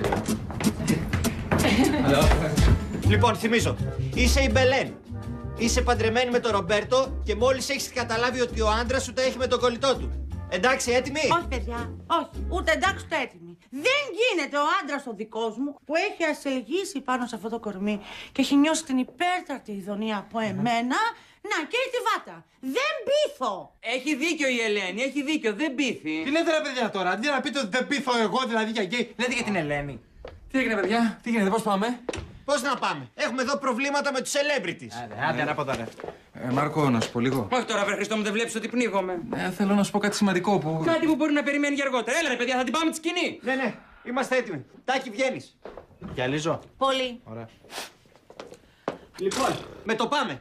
S14: Λοιπόν, θυμίζω, είσαι η Μπελέν. Είσαι παντρεμένη με τον Ρομπέρτο και μόλις έχεις καταλάβει ότι ο άντρας σου τα έχει με τον κολλητό του. Εντάξει, έτοιμοι?
S18: Όχι, παιδιά, όχι. Ούτε εντάξει ούτε έτοιμοι. Δεν γίνεται ο άντρας ο δικός μου που έχει ασελγήσει πάνω σε αυτό το κορμί και έχει νιώσει την υπέρτατη ειδονία από εμένα να καίει τη βάτα. Δεν πείθω.
S10: Έχει δίκιο η Ελένη, έχει δίκιο, δεν πείθει.
S15: Τι λέτε ρε παιδιά τώρα, αντί να πείτε ότι δεν πείθω εγώ δηλαδή για γκέι, λέτε για την Ελένη. Τι έγινε παιδιά, τι γίνεται, πώς πάμε?
S14: Πώς να πάμε, έχουμε εδώ προβλήματα με τους celebrities.
S15: Άντε, άντε, άντε από εδώ ρε. Ε, Μάρκο, να σου πω λίγο.
S10: Όχι τώρα, βρε Χριστό μου, δεν βλέπεις ότι πνίγομαι.
S15: Ε, θέλω να σου πω κάτι σημαντικό που...
S10: Κάτι που μπορεί να περιμένει για αργότερα. Έλα ρε παιδιά, θα την πάμε τη σκηνή.
S14: Ναι, ναι, είμαστε έτοιμοι. Τάκη, βγαίνεις.
S15: Γυαλίζω.
S18: Πολύ.
S15: Ωραία.
S14: Λοιπόν, με το πάμε.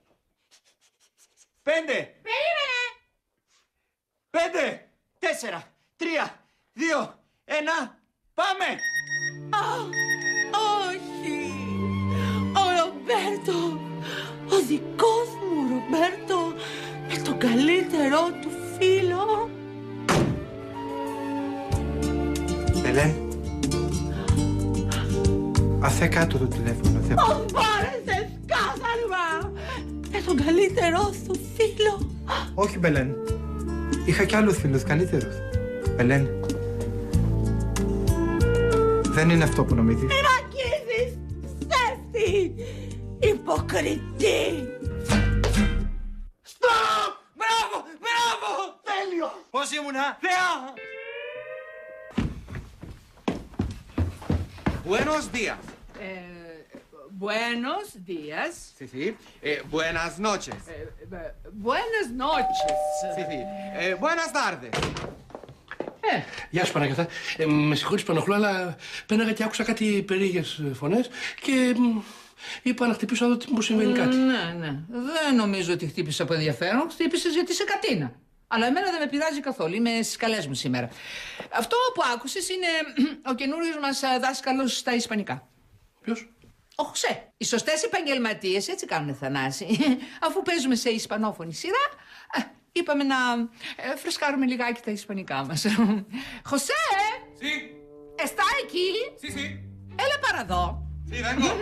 S14: Πέντε.
S18: Περίμενε.
S14: Πέντε. Τέσσερα. Τρία. Δύο. Ένα. Πάμε.
S18: Oh, όχι. Ο Ρομπέρτο. Ο δικός μου Ρομπέρτο. Με τον καλύτερό του φίλο.
S15: Ελένη. Αφέ κάτω το τηλέφωνο, θέλω.
S18: Ω, πάρεσες κάθαρμα. Με τον καλύτερό του φίλο.
S15: Όχι, Μπελέν. Είχα κι άλλους φίλους καλύτερους. Μπελέν. Δεν είναι αυτό που νομίζεις.
S18: Μη μ' αγγίζεις, ψεύτη, υποκριτή.
S14: Στοπ! Μπράβο! Μπράβο! Τέλειο!
S15: Πώς ήμουνα?
S14: Θεά!
S15: Buenos días.
S7: Buenos días.
S15: Sí, sí. Eh, buenas noches.
S7: Buenas noches.
S15: Sí, sí. Eh, buenas tardes.
S1: Ε. Γεια σου Παναγιώτα. Ε, με συγχωρείς Πανοχλώ, αλλά πέναγα και άκουσα κάτι περίεργες φωνές και μ, είπα να χτυπήσω να δω τι μου συμβαίνει κάτι.
S7: Ναι, ναι. Δεν νομίζω ότι χτύπησε από ενδιαφέρον. Χτύπησες γιατί είσαι κατίνα. Αλλά εμένα δεν με πειράζει καθόλου. Είμαι στις καλές μου σήμερα. Αυτό που άκουσες είναι ο καινούριος μας δάσκαλος στα ισπανικά.
S1: Ποιος?
S7: Ο Χωσέ. Οι σωστές επαγγελματίες έτσι κάνουν, Θανάση. Αφού παίζουμε σε ισπανόφωνη σειρά, είπαμε να ε, φρεσκάρουμε λιγάκι τα ισπανικά μας. Χωσέ!
S15: Sí.
S7: Εστά εκεί?
S15: Sí, sí.
S7: Έλα παρά εδώ.
S15: Sí, vengo.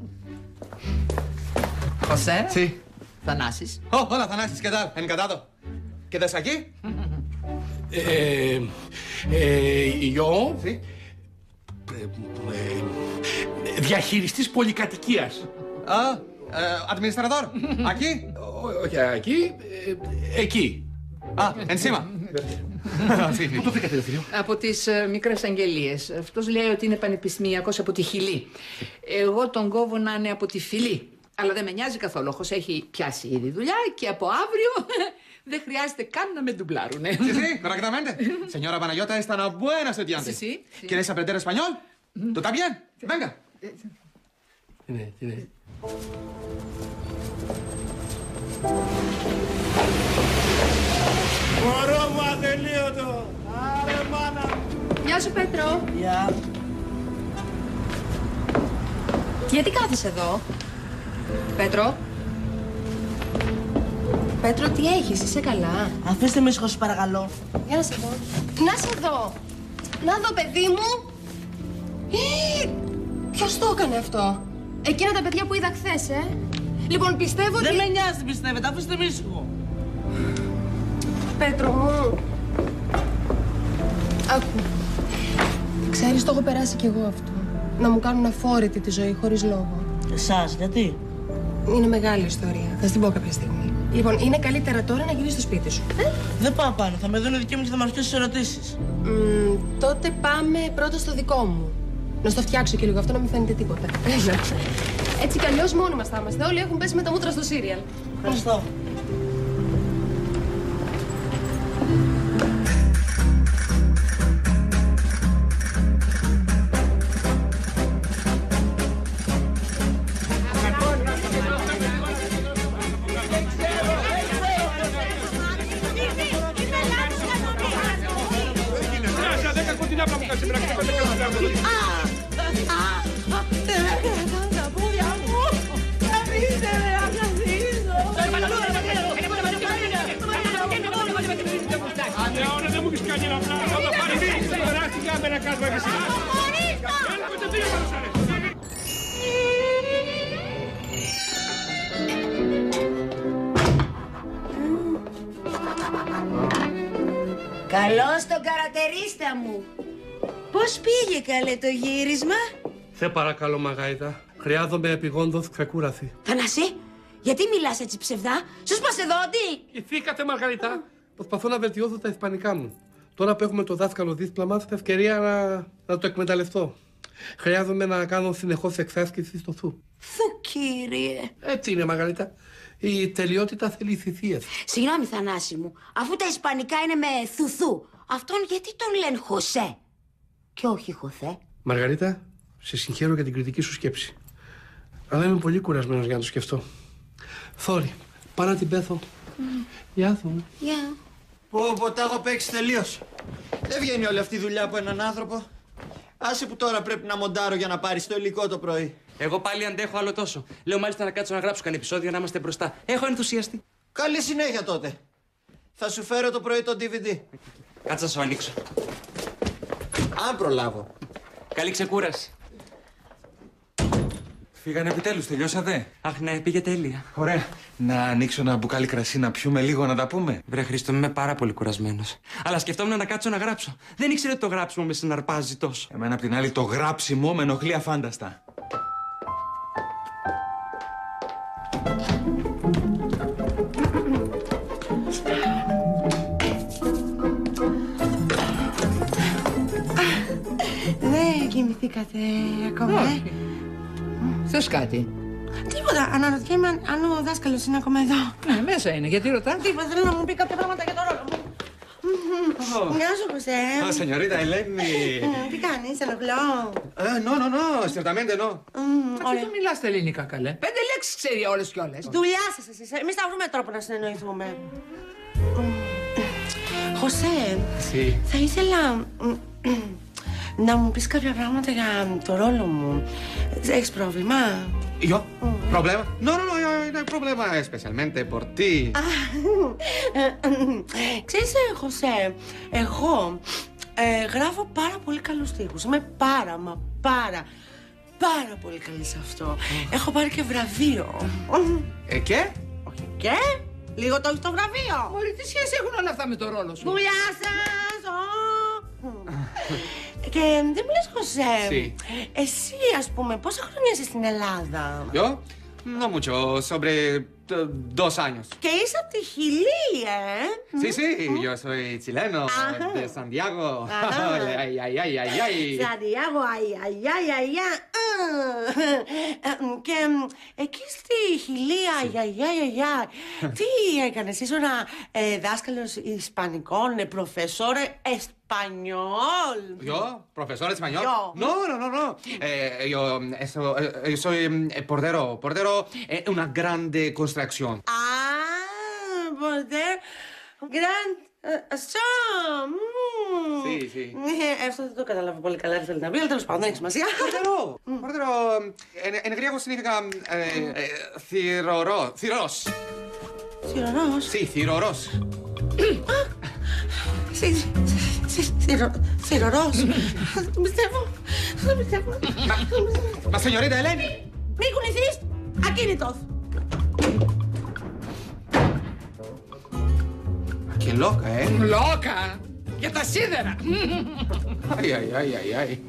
S7: Χωσέ.
S15: Sí.
S7: Θανάσης.
S15: Oh, hola, Θανάσης, ¿qué tal? Encantado. ¿Quedas aquí?
S1: Ε, ε, yo...
S15: Sí.
S1: Διαχειριστής πολυκατοικίας.
S15: Ah, administrador. Aquí?
S1: Όχι, εκεί, εκεί.
S15: Ah, encima.
S11: Πού το βρήκατε, Ελευθερίο?
S7: Από τις ε, μικρές αγγελίες. Αυτός λέει ότι είναι πανεπιστημιακός από τη Χιλή. Εγώ τον κόβω να είναι από τη Φιλή. Αλλά δεν με νοιάζει καθόλου. Ο Χωσέ έχει πιάσει ήδη δουλειά και από αύριο δεν χρειάζεται καν να με ντουμπλάρουνε.
S11: Sí, sí, correctamente. Señora Panayota es tan buena estudiante.
S7: Sí, sí, sí.
S11: ¿Quieres aprender español? ¿Tú también? Venga.
S1: Ναι, τι είναι.
S6: Μωρό μου ατελείωτο! Άρε μάνα!
S17: Γεια σου, Πέτρο.
S6: Γεια.
S17: Γιατί κάθεσαι εδώ, Πέτρο? Πέτρο, τι έχεις, είσαι καλά?
S18: Αφήστε με ήσυχο, σας παρακαλώ.
S17: Για να σε δω. Να σε δω. Να δω, παιδί μου. Ε, ποιος το έκανε αυτό? Εκείνα τα παιδιά που είδα χθες, ε. Λοιπόν, πιστεύω ότι...
S18: Δεν με νοιάζει τι πιστεύετε, αφήστε με ήσυχο.
S17: Πέτρο μου. Άκου. Ξέρεις, το έχω περάσει κι εγώ αυτό. Να μου κάνουν αφόρητη τη ζωή χωρίς λόγο.
S18: Εσάς, γιατί?
S17: Είναι μεγάλη ιστορία. Θα στην πω κάποια στιγμή. Λοιπόν, είναι καλύτερα τώρα να γυρίσεις στο σπίτι σου. Ε?
S18: Δεν πάω πάνω. Θα με δουν δικοί μου και θα μας πιάσεις ερωτήσεις.
S17: Mm, τότε πάμε πρώτα στο δικό μου. Να στο φτιάξω και λίγο αυτό, να μην φαίνεται τίποτα. Έτσι κι αλλιώς μόνοι μας θα είμαστε. Όλοι έχουν πέσει με τα μούτρα στο σύριαλ.
S18: Ευχαριστώ.
S2: Καλώς τον καρατερίστα μου. Πώς πήγε καλέ το γύρισμα?
S1: Θε παρακαλώ, Μαγάητα. Χρειάζομαι επιγόντως ξεκούραση.
S2: Θανάση, γιατί μιλάς έτσι ψευδά? Σου σπάσε δόντι.
S1: Ηθήκατε, Μαργαρίτα. Προσπαθώ να βελτιώσω τα ισπανικά μου. Τώρα που έχουμε το δάσκαλο δίπλα μας, ευκαιρία να, να το εκμεταλλευτώ. Χρειάζομαι να κάνω συνεχώς εξάσκηση στο θου.
S2: Θου, κύριε.
S1: Έτσι είναι, Μαργαρίτα. Η τελειότητα θέλει θυσίες.
S2: Συγγνώμη, Θανάση μου, αφού τα ισπανικά είναι με θουθού, αυτόν γιατί τον λένε Χωσέ και όχι Χωθέ?
S1: Μαργαρίτα, σε συγχαίρω για την κριτική σου σκέψη. Αλλά είμαι πολύ κουρασμένος για να το σκεφτώ. Θόρη, πάω να την πέθω. Mm. Γεια σου.
S2: Γεια.
S14: Πω, πω, τα έχω παίξει τελείως. Δεν βγαίνει όλη αυτή η δουλειά από έναν άνθρωπο. Άσε που τώρα πρέπει να μοντάρω για να πάρεις το υλικό το πρωί.
S10: Εγώ πάλι αντέχω άλλο τόσο. Λέω μάλιστα να κάτσω να γράψω κανένα επεισόδιο να είμαστε μπροστά. Έχω ενθουσιαστεί.
S14: Καλή συνέχεια τότε. Θα σου φέρω το πρωί το ντι βι ντι.
S10: Κάτσε να σου ανοίξω.
S14: Αν προλάβω.
S10: Καλή ξεκούραση.
S11: Φύγανε επιτέλους, τελειώσατε?
S10: Αχ, ναι, πήγε τέλεια.
S11: Ωραία. Να ανοίξω ένα μπουκάλι κρασί να πιούμε λίγο να τα πούμε.
S10: Βρε Χρήστο, είμαι πάρα πολύ κουρασμένος. Αλλά σκεφτόμουν να κάτσω να γράψω. Δεν ήξερε ότι το γράψιμο με συναρπάζει τόσο.
S11: Εμένα απ' την άλλη το γράψιμο με ενοχλεί αφάνταστα.
S18: Δεν κοιμηθήκατε ακόμα, ε?
S7: Θες κάτι?
S18: Τίποτα. Αναρωτιέμαι αν, αν ο δάσκαλος είναι ακόμα εδώ.
S7: Ναι, μέσα είναι. Γιατί ρωτάς?
S18: Τίποτα. Θέλω να μου πει κάποια πράγματα για το ρόλο μου. Γεια σου, Χωσέ.
S11: Ah, señorita Eleni.
S18: Τι κάνεις, ενοχλώ?
S11: Ah, no, no, no, ciertamente no.
S7: Ωραία. Δεν μιλάς τα ελληνικά, καλέ. Πέντε λέξεις ξέρει όλες και όλες.
S18: Δουλειά σας εσείς. Εμείς θα βρούμε τρόπο να συνεννοηθούμε. Χωσέ, θα ήθελα να μου πεις κάποια πράγματα για το ρόλο μου. Έχεις πρόβλημα?
S11: ¿Yo? ¿Problema? No, no, no, no hay problema especialmente por ti.
S18: Ξέρεις, Χωσέ, εγώ ε, γράφω πάρα πολύ καλούς στίχους. Είμαι πάρα, μα πάρα, πάρα πολύ καλή σε αυτό. Έχω πάρει και βραβείο.
S11: Ε, και?
S18: Όχι και, λίγο το έχει το βραβείο.
S7: Μωρή, τι σχέση έχουν όλα αυτά με το ρόλο σου?
S18: Δουλειά σας! Και δεν μου λες, Χωσέ,
S11: Sí.
S18: εσύ, ας πούμε, πόσα χρόνια είσαι στην Ελλάδα?
S11: ¿Yo? No mucho, sobre
S14: dos años.
S18: Και είσαι από τη Χιλή, ε!
S14: Sí, sí, yo soy chileno, de Santiago. Ay, ay, ay, ay, ay, ay.
S18: Σαντιάγο, αϊ, αϊ, αϊ, αϊ, αϊ. Και εκεί στη Χιλή, αϊ, αϊ, αϊ, αϊ, αϊ. Τι έκανες, ήσουν δάσκαλος Ισπανικών, προφεσόρ Español.
S14: ¿Yo? ¿Profesor español?
S18: Yo.
S14: No, no, no, no. Eh, yo, eso, eh, yo soy eh, portero. Portero es una grande construcción.
S18: Ah, poder. Grand. Αυτό.
S14: Sí, sí.
S18: Αυτό δεν το κατάλαβα πολύ καλά, τι θέλει να πει, αλλά τέλος πάντων δεν έχει σημασία.
S14: Portero. Portero. En, en griego significa. Eh, eh, θηρορό. Θηρορός.
S18: Θηρορός?
S14: Sí, θηρορός.
S18: Θηρορός. Δεν το πιστεύω. Δεν το πιστεύω.
S14: Μα, señorita Ελένη.
S18: Μην κουνηθείς. Ακίνητος.
S14: Και λόκα, ε.
S7: Λόκα. Για τα σίδερα.
S14: Αι, αι, αι, αι, αι.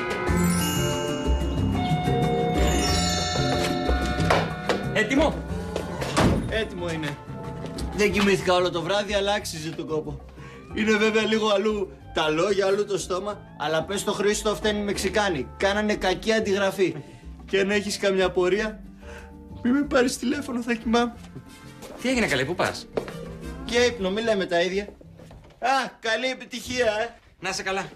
S10: Έτοιμο.
S14: Έτοιμο είναι. Δεν κοιμήθηκα όλο το βράδυ, αλλά άξιζε τον κόπο. Είναι βέβαια λίγο αλλού τα λόγια, αλλού το στόμα, αλλά πες στο Χρήστο αυτά είναι Μεξικάνοι. Κάνανε κακή αντιγραφή. Και αν έχεις καμιά πορεία, μη με πάρεις τηλέφωνο, θα κοιμάμαι.
S10: Τι έγινε καλέ, πού πας?
S14: Και ύπνο, μη λέμε τα ίδια. Α, καλή επιτυχία, ε.
S10: Να είσαι καλά.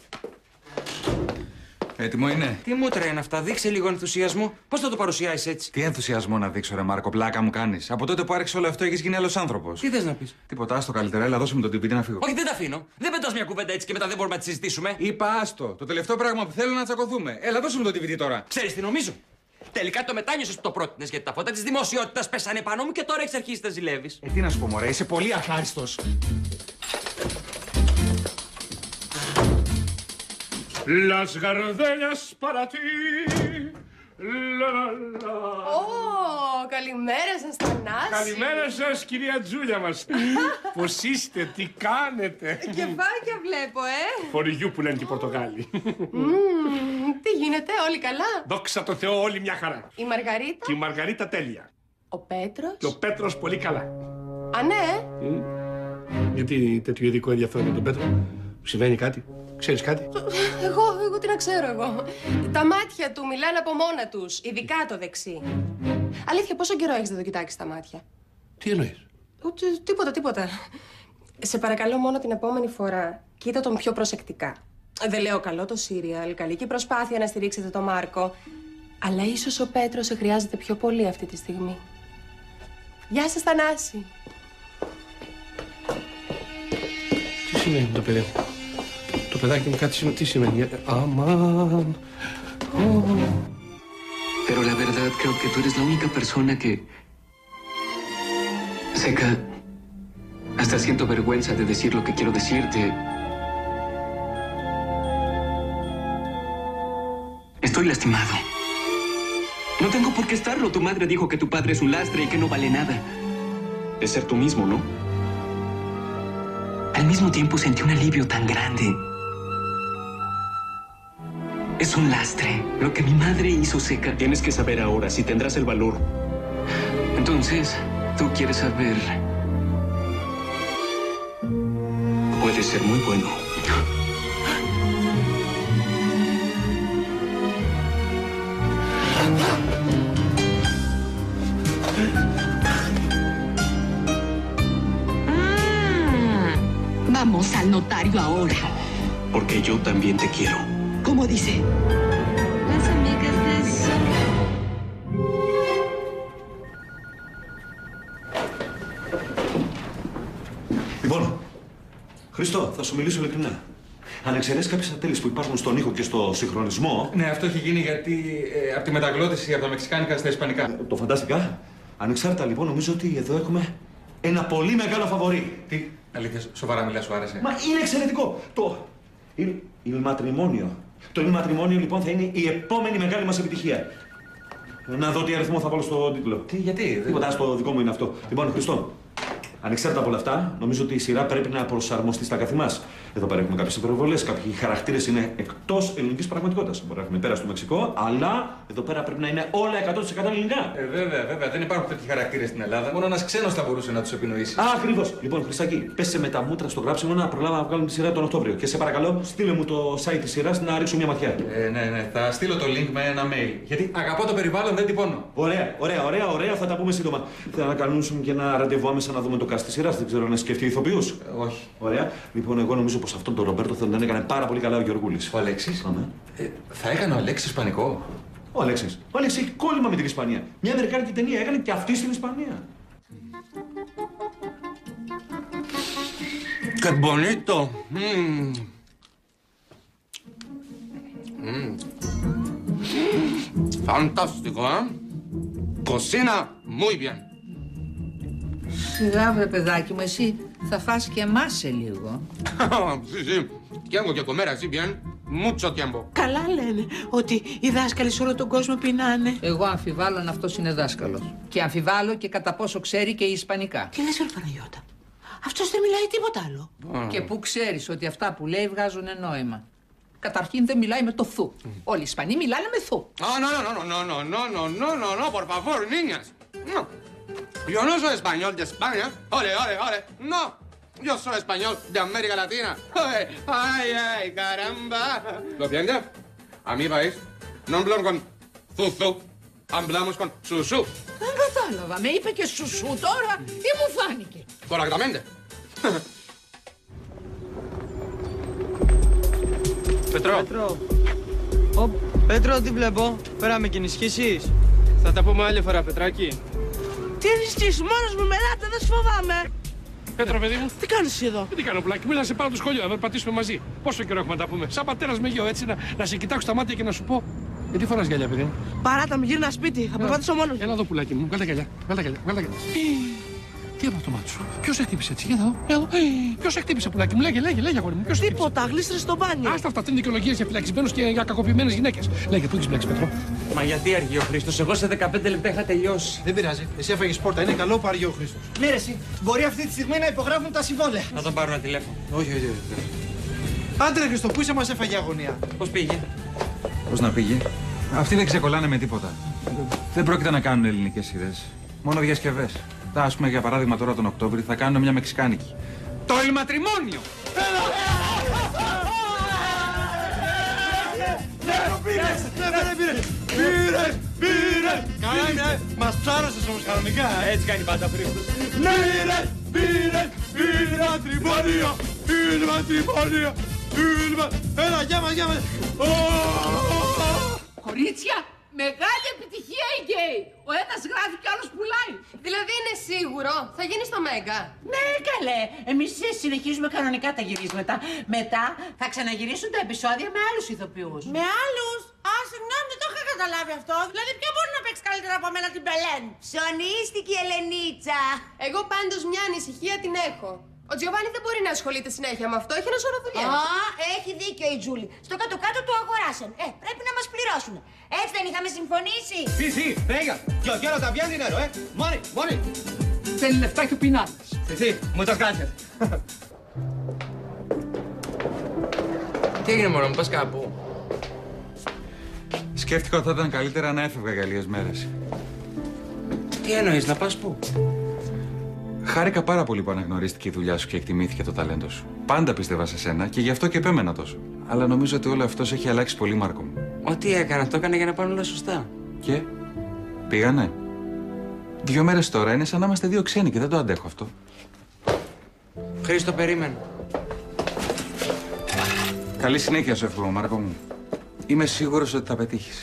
S11: Έτοιμο είναι.
S10: Τι μούτρα είναι αυτά, δείξε λίγο ενθουσιασμό. Πώς θα το παρουσιάσεις έτσι?
S11: Τι ενθουσιασμό να δείξω, ρε Μάρκο, πλάκα μου κάνεις. Από τότε που άρχισε όλο αυτό έχεις γίνει άλλος άνθρωπος.
S10: Τι θες να πεις?
S11: Τίποτα, άστο καλύτερα, έλα δώσε μου τον ντι βι ντι να φύγω.
S10: Όχι, δεν τα αφήνω. Δεν πετάς μια κουβέντα έτσι και μετά δεν μπορούμε να τη συζητήσουμε.
S11: Είπα άστο. Το τελευταίο πράγμα που θέλω να τσακωθούμε. Έλα δώσε μου τον ντι βι ντι τώρα.
S10: Ξέρεις τι νομίζω? Τελικά το μετάνιωσες που το πρότεινες, γιατί τα φώτα της δημοσιότητας πέσανε πάνω μου και τώρα έχεις αρχίσει να ζηλεύεις.
S11: Ε, τι να σου πω, μωρέ, είσαι πολύ αχάριστος.
S1: Las gardenias para ti. La, la, la.
S17: Ω, καλημέρα σας, Θανάση.
S1: Καλημέρα σας, κυρία Τζούλια μας. Πώς είστε, τι κάνετε?
S17: Κεφάκια βλέπω, ε.
S1: Χορηγιού που λένε και οι Πορτογάλοι.
S17: Μμμ, τι γίνεται, όλοι καλά?
S1: Δόξα τω Θεώ, όλοι μια χαρά.
S17: Η Μαργαρίτα?
S1: Και η Μαργαρίτα τέλεια.
S17: Ο Πέτρος?
S1: Και ο Πέτρος πολύ καλά.
S17: Α, ναι.
S1: Mm. Γιατί τέτοιο ειδικό ενδιαφέρον με τον Πέτρο? Συμβαίνει κάτι? Ξέρεις κάτι?
S17: Εγώ, εγώ τι να ξέρω εγώ. Τα μάτια του μιλάνε από μόνα τους, ειδικά το δεξί. Αλήθεια, πόσο καιρό έχεις να το κοιτάξεις τα μάτια?
S1: Τι εννοείς?
S17: Ούτε, τίποτα, τίποτα. Σε παρακαλώ μόνο την επόμενη φορά, κοίτα τον πιο προσεκτικά. Δεν λέω καλό το σύριαλ, καλή και η προσπάθεια να στηρίξετε τον Μάρκο. Αλλά ίσως ο Πέτρος σε χρειάζεται πιο πολύ αυτή τη στιγμή. Γεια σας, Θανάση.
S1: Τι σημαίνει το παιδί μου? Το παιδάκι μου κάτι σημαίνει. Τι σημαίνει? Αμάν.
S19: Pero la verdad creo que tú eres la única persona que... Seca, hasta siento vergüenza de decir lo que quiero decirte. Estoy lastimado. No tengo por qué estarlo. Tu madre dijo que tu padre es un lastre y que no vale nada. Es ser tú mismo, ¿no? Al mismo tiempo sentí un alivio tan grande. Es un lastre. Lo que mi madre hizo, Seca. Tienes que saber ahora si tendrás el valor. Entonces, tú quieres saber. Puede ser muy bueno.
S20: Vamos al notario ahora.
S19: Porque yo también te quiero.
S20: ¿Cómo dice?
S19: Las amigas de Sonia.
S12: Λοιπόν, Χριστό, θα σου μιλήσω ειλικρινά. Αν εξαιρέσει κάποιες ατέλειες που υπάρχουν στον ήχο και στο συγχρονισμό.
S11: Ναι, αυτό έχει γίνει γιατί ε, από τη μεταγλώτηση από τα μεξικάνικα στα ισπανικά.
S12: Ε, το φαντάστηκα. Ανεξάρτητα λοιπόν, νομίζω ότι εδώ έχουμε ένα πολύ μεγάλο φαβορί.
S11: Τι, αλήθεια, σοβαρά μιλά, σου άρεσε?
S12: Μα είναι εξαιρετικό. Το Il, il matrimonio. Το Il matrimonio λοιπόν θα είναι η επόμενη μεγάλη μας επιτυχία. Να δω τι αριθμό θα βάλω στο τίτλο.
S11: Τι, γιατί?
S12: Τίποτα, στο δικό μου είναι αυτό. Λοιπόν, Χριστό, ανεξάρτητα από όλα αυτά, νομίζω ότι η σειρά πρέπει να προσαρμοστεί στα καθη μας. Εδώ πέρα έχουμε κάποιες υπερβολές, κάποιοι χαρακτήρες είναι εκτός ελληνικής πραγματικότητας. Μπορεί να έχουμε πέρα στο Μεξικό, αλλά εδώ πέρα πρέπει να είναι όλα εκατό τοις εκατό ελληνικά.
S11: Ε, βέβαια, βέβαια. Δεν υπάρχουν τέτοιοι χαρακτήρες στην Ελλάδα. Μόνο ένας ξένος θα μπορούσε να τους επινοήσει.
S12: Α, ακριβώς. Λοιπόν, Χριστάκη, πέσε με τα μούτρα στο γράψιμο να προλάβω να βγάλουμε τη σειρά τον Οκτώβριο. Και σε παρακαλώ, στείλε μου το site της σειράς να ρίξω μια ματιά.
S11: Ε, ναι, ναι. Θα στείλω το link με ένα mail. Γιατί αγαπώ το περιβάλλον, δεν τυπώνω.
S12: Ωραία, ωραία, ωραία, ωραία. Θα τα πούμε σύντομα. Θα ανακαλούσουμε και ένα ραντεβού άμεσα να δούμε το cast της σειράς. Δεν ξέρω να σκεφτεί ηθοποιούς.
S11: Ε, όχι.
S12: Ωραία. Λοιπόν, εγώ νομίζω πως αυτόν τον Ρομπέρτο θα τον έκανε πάρα πολύ καλά ο Γεωργούλης.
S11: Ο Αλέξης. Ε, θα έκανε ο Αλέξης Ισπανικό.
S12: Ο Αλέξης. Ο Αλέξης έχει κόλλημα με την Ισπανία. Μια αμερικάνικη ταινία έκανε και αυτή στην Ισπανία.
S9: Qué bonito. Mm. Mm. Fantástico, ¿eh? Cocina muy bien.
S7: Σιγά βρε παιδάκι μου, εσύ θα φας και εμάς σε λίγο.
S9: Sí, sí. Tengo que comer así bien mucho tiempo.
S18: Καλά λένε ότι οι δάσκαλοι σε όλο τον κόσμο πεινάνε.
S7: Εγώ αμφιβάλλω αν αυτός είναι δάσκαλος. Και αμφιβάλλω και κατά πόσο ξέρει και ισπανικά.
S18: Τι λες, ρε Παναγιώτα? Αυτός δεν μιλάει τίποτα άλλο.
S7: Και πού ξέρεις ότι αυτά που λέει βγάζουν νόημα. Καταρχήν δεν μιλάει με το θου. Όλοι οι Ισπανοί μιλάνε με θου.
S9: No, no, no, no, no, no, no, no, no, no, no, por favor, niñas. No. Yo no soy español de España. Ole, ole, ole. No. Yo soy español de América Latina. Ay, ay, caramba. ¿Lo entiende? A mi país no hablamos con zuzu, hablamos con susú.
S7: Δεν κατάλαβα. Με είπε και σουσού τώρα ή μου φάνηκε?
S9: Correctamente.
S15: Πέτρο. Πέτρο. Ο, Πέτρο, τι βλέπω. Πέραμε και ενισχύσεις. Θα τα πούμε άλλη φορά, Πετράκη.
S18: Τι ενισχύσεις, μόνος μου μελάτε, δεν σου φοβάμαι.
S1: Πέτρο, παιδί μου.
S18: Τι κάνεις εδώ?
S1: Τι κάνω, πουλάκι. Μίλα σε πάνω το σχολείο, να περπατήσουμε μαζί. Πόσο καιρό έχουμε να τα πούμε. Σαν πατέρας με γιο, έτσι να, να σε κοιτάξω στα μάτια και να σου πω. Γιατί φοράς γυαλιά, παιδί μου?
S18: Παράτα, μην γύρνα σπίτι. Θα περπατήσω μόνος.
S1: Έλα εδώ, πουλάκι μου. Βγάλε τα γυαλιά. Βγάλε τα γυαλιά. Βγάλε τα γυαλιά. Τι από το μάτι σου? Ποιος σε χτύπησε έτσι? Για εδώ. Εδώ. Ποιος σε χτύπησε, πουλάκι μου? Λέγε, λέγε, λέγε, αγόρι μου. Ποιος
S18: τίποτα, γλίστρες στο μπάνιο.
S1: Άστα αυτά, είναι δικαιολογίες για φυλακισμένους και για κακοποιημένες γυναίκες. Λέγε, πού έχεις μπλέξει, Πέτρο?
S10: Μα γιατί αργεί ο Χρήστος? Εγώ σε δεκαπέντε λεπτά είχα τελειώσει.
S15: Δεν πειράζει. Εσύ έφαγες πόρτα. Είναι καλό που αργεί ο Χρήστος.
S14: Ναι, ρε, εσύ. Μπορεί αυτή τη στιγμή να υπογράφουν τα συμβόλαια.
S10: Θα τον πάρω ένα τηλέφωνο.
S15: Όχι, όχι, όχι. Άντε, ρε Χρήστο, πού είσαι, μας έφαγε αγωνία.
S10: Πώς πήγε?
S11: Πώς να πήγε? Αυτοί δεν ξεκολλάνε με τίποτα. Δεν πρόκειται να κάνουν ελληνικές σειρές. Μόνο διασκευές. Τα, ας πούμε, για παράδειγμα, τώρα τον Οκτώβρη θα κάνουν μια μεξικάνικη. Το El Matrimonio!
S15: Πήρες! Πήρες! Πήρες! Πήρες! Καλά είναι, μας ψάρωσες όμως κανονικά.
S10: Έτσι κάνει πάντα ο Χρήστος.
S15: Πήρες! Πήρες! Πήρες! Ματριμόνιο! Πήρες ματριμόνιο! Πήρες! Έλα, γεια μας, γεια μας!
S7: Κορίτσια, μεγάλη επιτυχία η γκέι. Ο ένας γράφει και ο άλλος πουλάει.
S17: Δηλαδή είναι σίγουρο, θα γίνει στο Μέγκα.
S18: Ναι, καλέ. Εμείς συνεχίζουμε κανονικά τα γυρίσματα. Μετά θα ξαναγυρίσουν τα επεισόδια με άλλους ηθοποιούς. Με άλλους? Α, συγγνώμη, δεν το είχα καταλάβει αυτό. Δηλαδή, ποια μπορεί να παίξει καλύτερα από μένα την Μπελέν?
S2: Ψωνίστηκε η Ελενίτσα.
S17: Εγώ πάντως μια ανησυχία την έχω. Ο Τζιοβάνι δεν μπορεί να ασχολείται συνέχεια με αυτό, έχει ένα σωρό δουλειά.
S2: Α, έχει δίκιο η Τζούλη. Στο κάτω-κάτω του αγοράσαν. Ε, πρέπει να μας πληρώσουν. Έτσι δεν είχαμε συμφωνήσει?
S14: Sí, sí, venga. Yo quiero también dinero, ¿eh? Money, money.
S7: Θέλει λεφτά και ο πεινάτης.
S14: Sí, sí, muchas gracias.
S10: Τι έγινε, μωρό μου, πας κάπου?
S11: Σκέφτηκα ότι θα ήταν καλύτερα να έφευγα για λίγες μέρες.
S10: Τι εννοείς, να πας πού?
S11: Χάρηκα πάρα πολύ που αναγνωρίστηκε η δουλειά σου και εκτιμήθηκε το ταλέντο σου. Πάντα πίστευα σε σένα και γι' αυτό και επέμενα τόσο. Αλλά νομίζω ότι όλο αυτό έχει αλλάξει πολύ, Μάρκο μου.
S10: Ό,τι έκανα, το έκανα για να πάνε όλα σωστά.
S11: Και πήγανε. Δύο μέρες τώρα είναι σαν να είμαστε δύο ξένοι και δεν το αντέχω αυτό.
S10: Χρήστο, περίμενε.
S11: Καλή συνέχεια σου εύχομαι, Μάρκο μου. Είμαι σίγουρος ότι θα πετύχεις.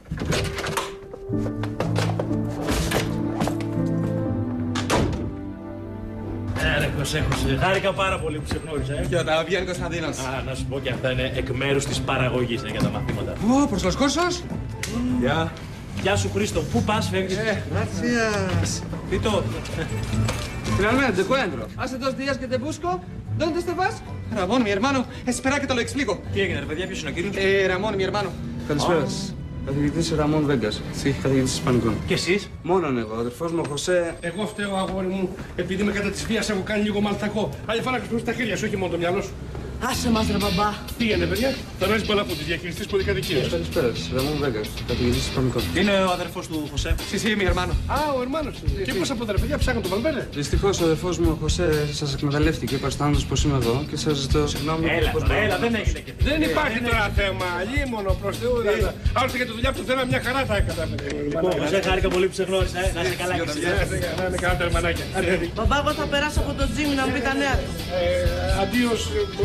S3: Χάρηκα πάρα πολύ που σε γνώρισα. Ε.
S15: Και τα βγαίνει Κωνσταντίνος.
S3: Α, να σου πω και αυτά είναι εκ μέρους της παραγωγής ε, για τα μαθήματα.
S15: Ω, προσλοσκόσος.
S3: Γεια. Γεια σου, Χρήστο. Πού πας, φεύγεις?
S15: Ε, gracias.
S3: Pito.
S15: Finalmente, encuentro. Hace dos días que te busco. ¿Dónde estabas? Ramón, mi hermano. Espera que te lo explico.
S3: Τι έγινε, ρε παιδιά, ποιος είναι ο κύριος?
S15: Ε, Ramón, mi hermano.
S9: Καλησπέρα σας. Καθηγητής Ραμόν Βέγκας. Καθηγητής Ισπανικών.
S3: Και εσείς?
S9: Μόνον εγώ. Ο αδερφός μου, ο Χωσέ.
S1: Εγώ φταίω, αγόρι μου, επειδή με κατά της βίας έχω κάνει λίγο μαλθακό. Άλλη φορά χρησιμοποιείς τα χέρια σου, όχι μόνο το μυαλό σου.
S18: Άσε μας ρε μπαμπά.
S1: Τι είναι, παιδιά, Θανάσης Μπαλαφούτης, διαχειριστής πολυκατοικίας.
S21: Καλησπέρα σας, Ραμόν Βέγκας, καθηγητής οικονομικών.
S3: Είναι ο αδερφός του Χωσέ.
S1: Sí, sí, mi hermano. Α, ο hermanos. Και πώς από τα ρε παιδιά ψάχνουν τον Βαλβέρντε.
S21: Δυστυχώς ο αδερφός μου ο Χωσέ σας εκμεταλλεύτηκε παριστάνοντας πως είμαι εδώ και σας ζητώ συγγνώμη.
S3: Έλα,
S21: πως
S3: έλα, δεν έγινε και
S1: Δεν υπάρχει τώρα θέμα, λίμωνο προς Θεού. Άλλωστε για τη δουλειά που θέλαμε μια χαρά θα κατάφερε.
S3: Λοιπόν, Χωσέ, χάρηκα πολύ που σε γνώρισα, να είσαι καλά.
S1: Να είναι καλά τα ερμανάκια.
S18: Μπαμπά, εγώ θα περάσω από το τζίμι να μου πει τα νέα του.
S1: Αντίος,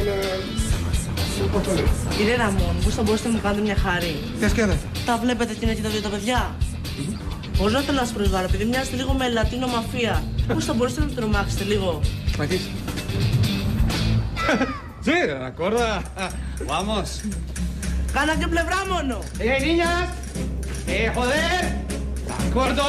S18: Κύριε Ραμόν, πώς θα μπορούσατε να μου κάνετε μια χάρη.
S1: Ποια σκέδα.
S18: Τα βλέπετε τι είναι και τα δύο τα παιδιά. Πώς να θέλω να σας προσβάλλω, επειδή μοιάζετε λίγο με λατίνο μαφία. Πώς θα μπορούσατε να του τρομάξετε λίγο.
S21: Μακής.
S15: Sí, de acuerdo. Vamos.
S18: Κάνα και πλευρά μόνο.
S15: Eh, niñas. Eh, joder. De acuerdo,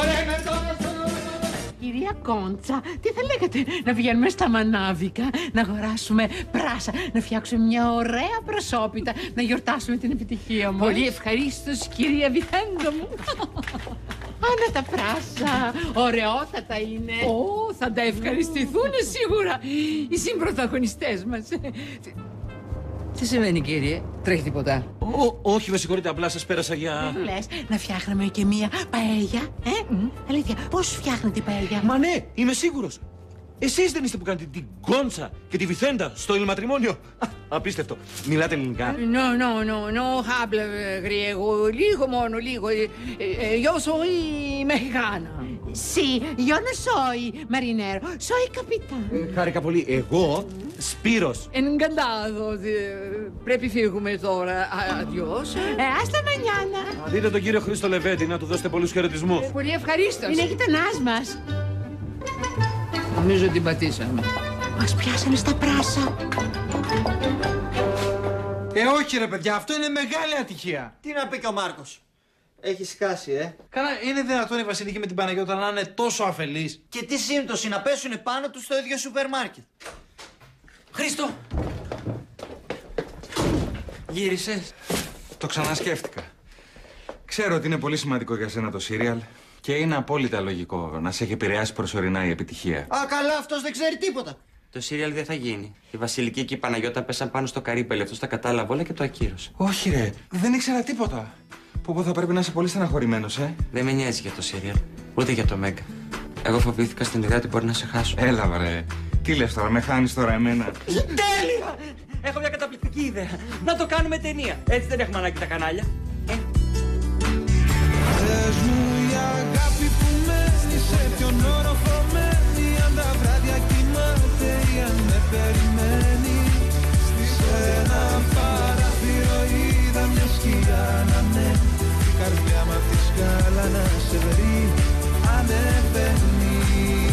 S13: Κυρία Κόντσα, τι θα λέγατε να βγαίνουμε στα μανάβικα, να αγοράσουμε πράσα, να φτιάξουμε μια ωραία προσώπητα, να γιορτάσουμε την επιτυχία μου. Πολύ ευχαρίστως, κυρία Βιθέντα μου. Άνα τα πράσα, ωραιότατα είναι. Ω, θα τα ευχαριστηθούν σίγουρα οι συμπροταγωνιστές μας. Τι σημαίνει, κύριε, τρέχει τίποτα?
S3: Ό, όχι, με συγχωρείτε, απλά σας πέρασα για...
S13: Δεν λες να φτιάχναμε και μία παέγια, ε? Mm. Αλήθεια, πώς φτιάχνετε παέγια?
S12: Μα ναι, είμαι σίγουρος. Εσείς δεν είστε που κάνετε την Κόντσα και τη Βιθέντα στο ηλματριμόνιο. Απίστευτο. Μιλάτε ελληνικά.
S13: No, no, no, no hablo griego. Λίγο μόνο, λίγο. Yo soy mexicana. Sí, yo no soy marinero, soy capitán.
S12: Χάρηκα πολύ. Εγώ, Σπύρος.
S13: Encantado. Πρέπει φύγουμε τώρα. Adiós. Hasta mañana.
S12: Να δείτε τον κύριο Χρήστο Λεβέντη, να του δώσετε πολλούς χαιρετισμούς.
S13: Πολύ ευχαρίστως. Είναι γειτονάς μας. Νομίζω την πατήσαμε. Μας πιάσανε στα πράσα.
S15: Ε, όχι ρε παιδιά, αυτό είναι μεγάλη ατυχία.
S14: Τι να πει και ο Μάρκος. Έχει σκάσει, ε.
S15: Καλά, είναι δυνατόν η Βασιλική με την Παναγιώτα να είναι τόσο αφελής?
S14: Και τι σύμπτωση να πέσουνε πάνω τους στο ίδιο σούπερ μάρκετ.
S10: Χρήστο! Γύρισες.
S11: Το ξανασκέφτηκα. Ξέρω ότι είναι πολύ σημαντικό για σένα το σύριαλ και είναι απόλυτα λογικό να σε έχει επηρεάσει προσωρινά η επιτυχία.
S14: Α, καλά, αυτός δεν ξέρει τίποτα.
S10: Το σύριαλ δεν θα γίνει. Η Βασιλική και η Παναγιώτα πέσαν πάνω στο καρύπελι. Αυτό τα κατάλαβε όλα και το ακύρωσε.
S11: Όχι, ρε. Δεν ήξερα τίποτα. Πω πω θα πρέπει να είσαι πολύ στεναχωρημένος, ε.
S10: Δεν με νοιάζει για το σύριαλ, ούτε για το Μέγκα. Εγώ φοβήθηκα στην ιδέα ότι μπορεί να σε χάσω.
S11: Έλα, βρε. Τι λες τώρα, με χάνεις τώρα εμένα?
S10: Τέλεια! Έχω μια καταπληκτική ιδέα. Να το κάνουμε ταινία. Έτσι δεν έχουμε ανάγκη τα κανάλια. Ε.
S6: Πες μου η αγάπη που μένει σε ποιον όροφο μένει, αν τα βράδια κοιμάται ή αν με περιμένει. Σε ένα παράθυρο είδα μια σκιά να ανέβει, η καρδιά μου απ' τη σκάλα να σε βρει ανεβαίνει.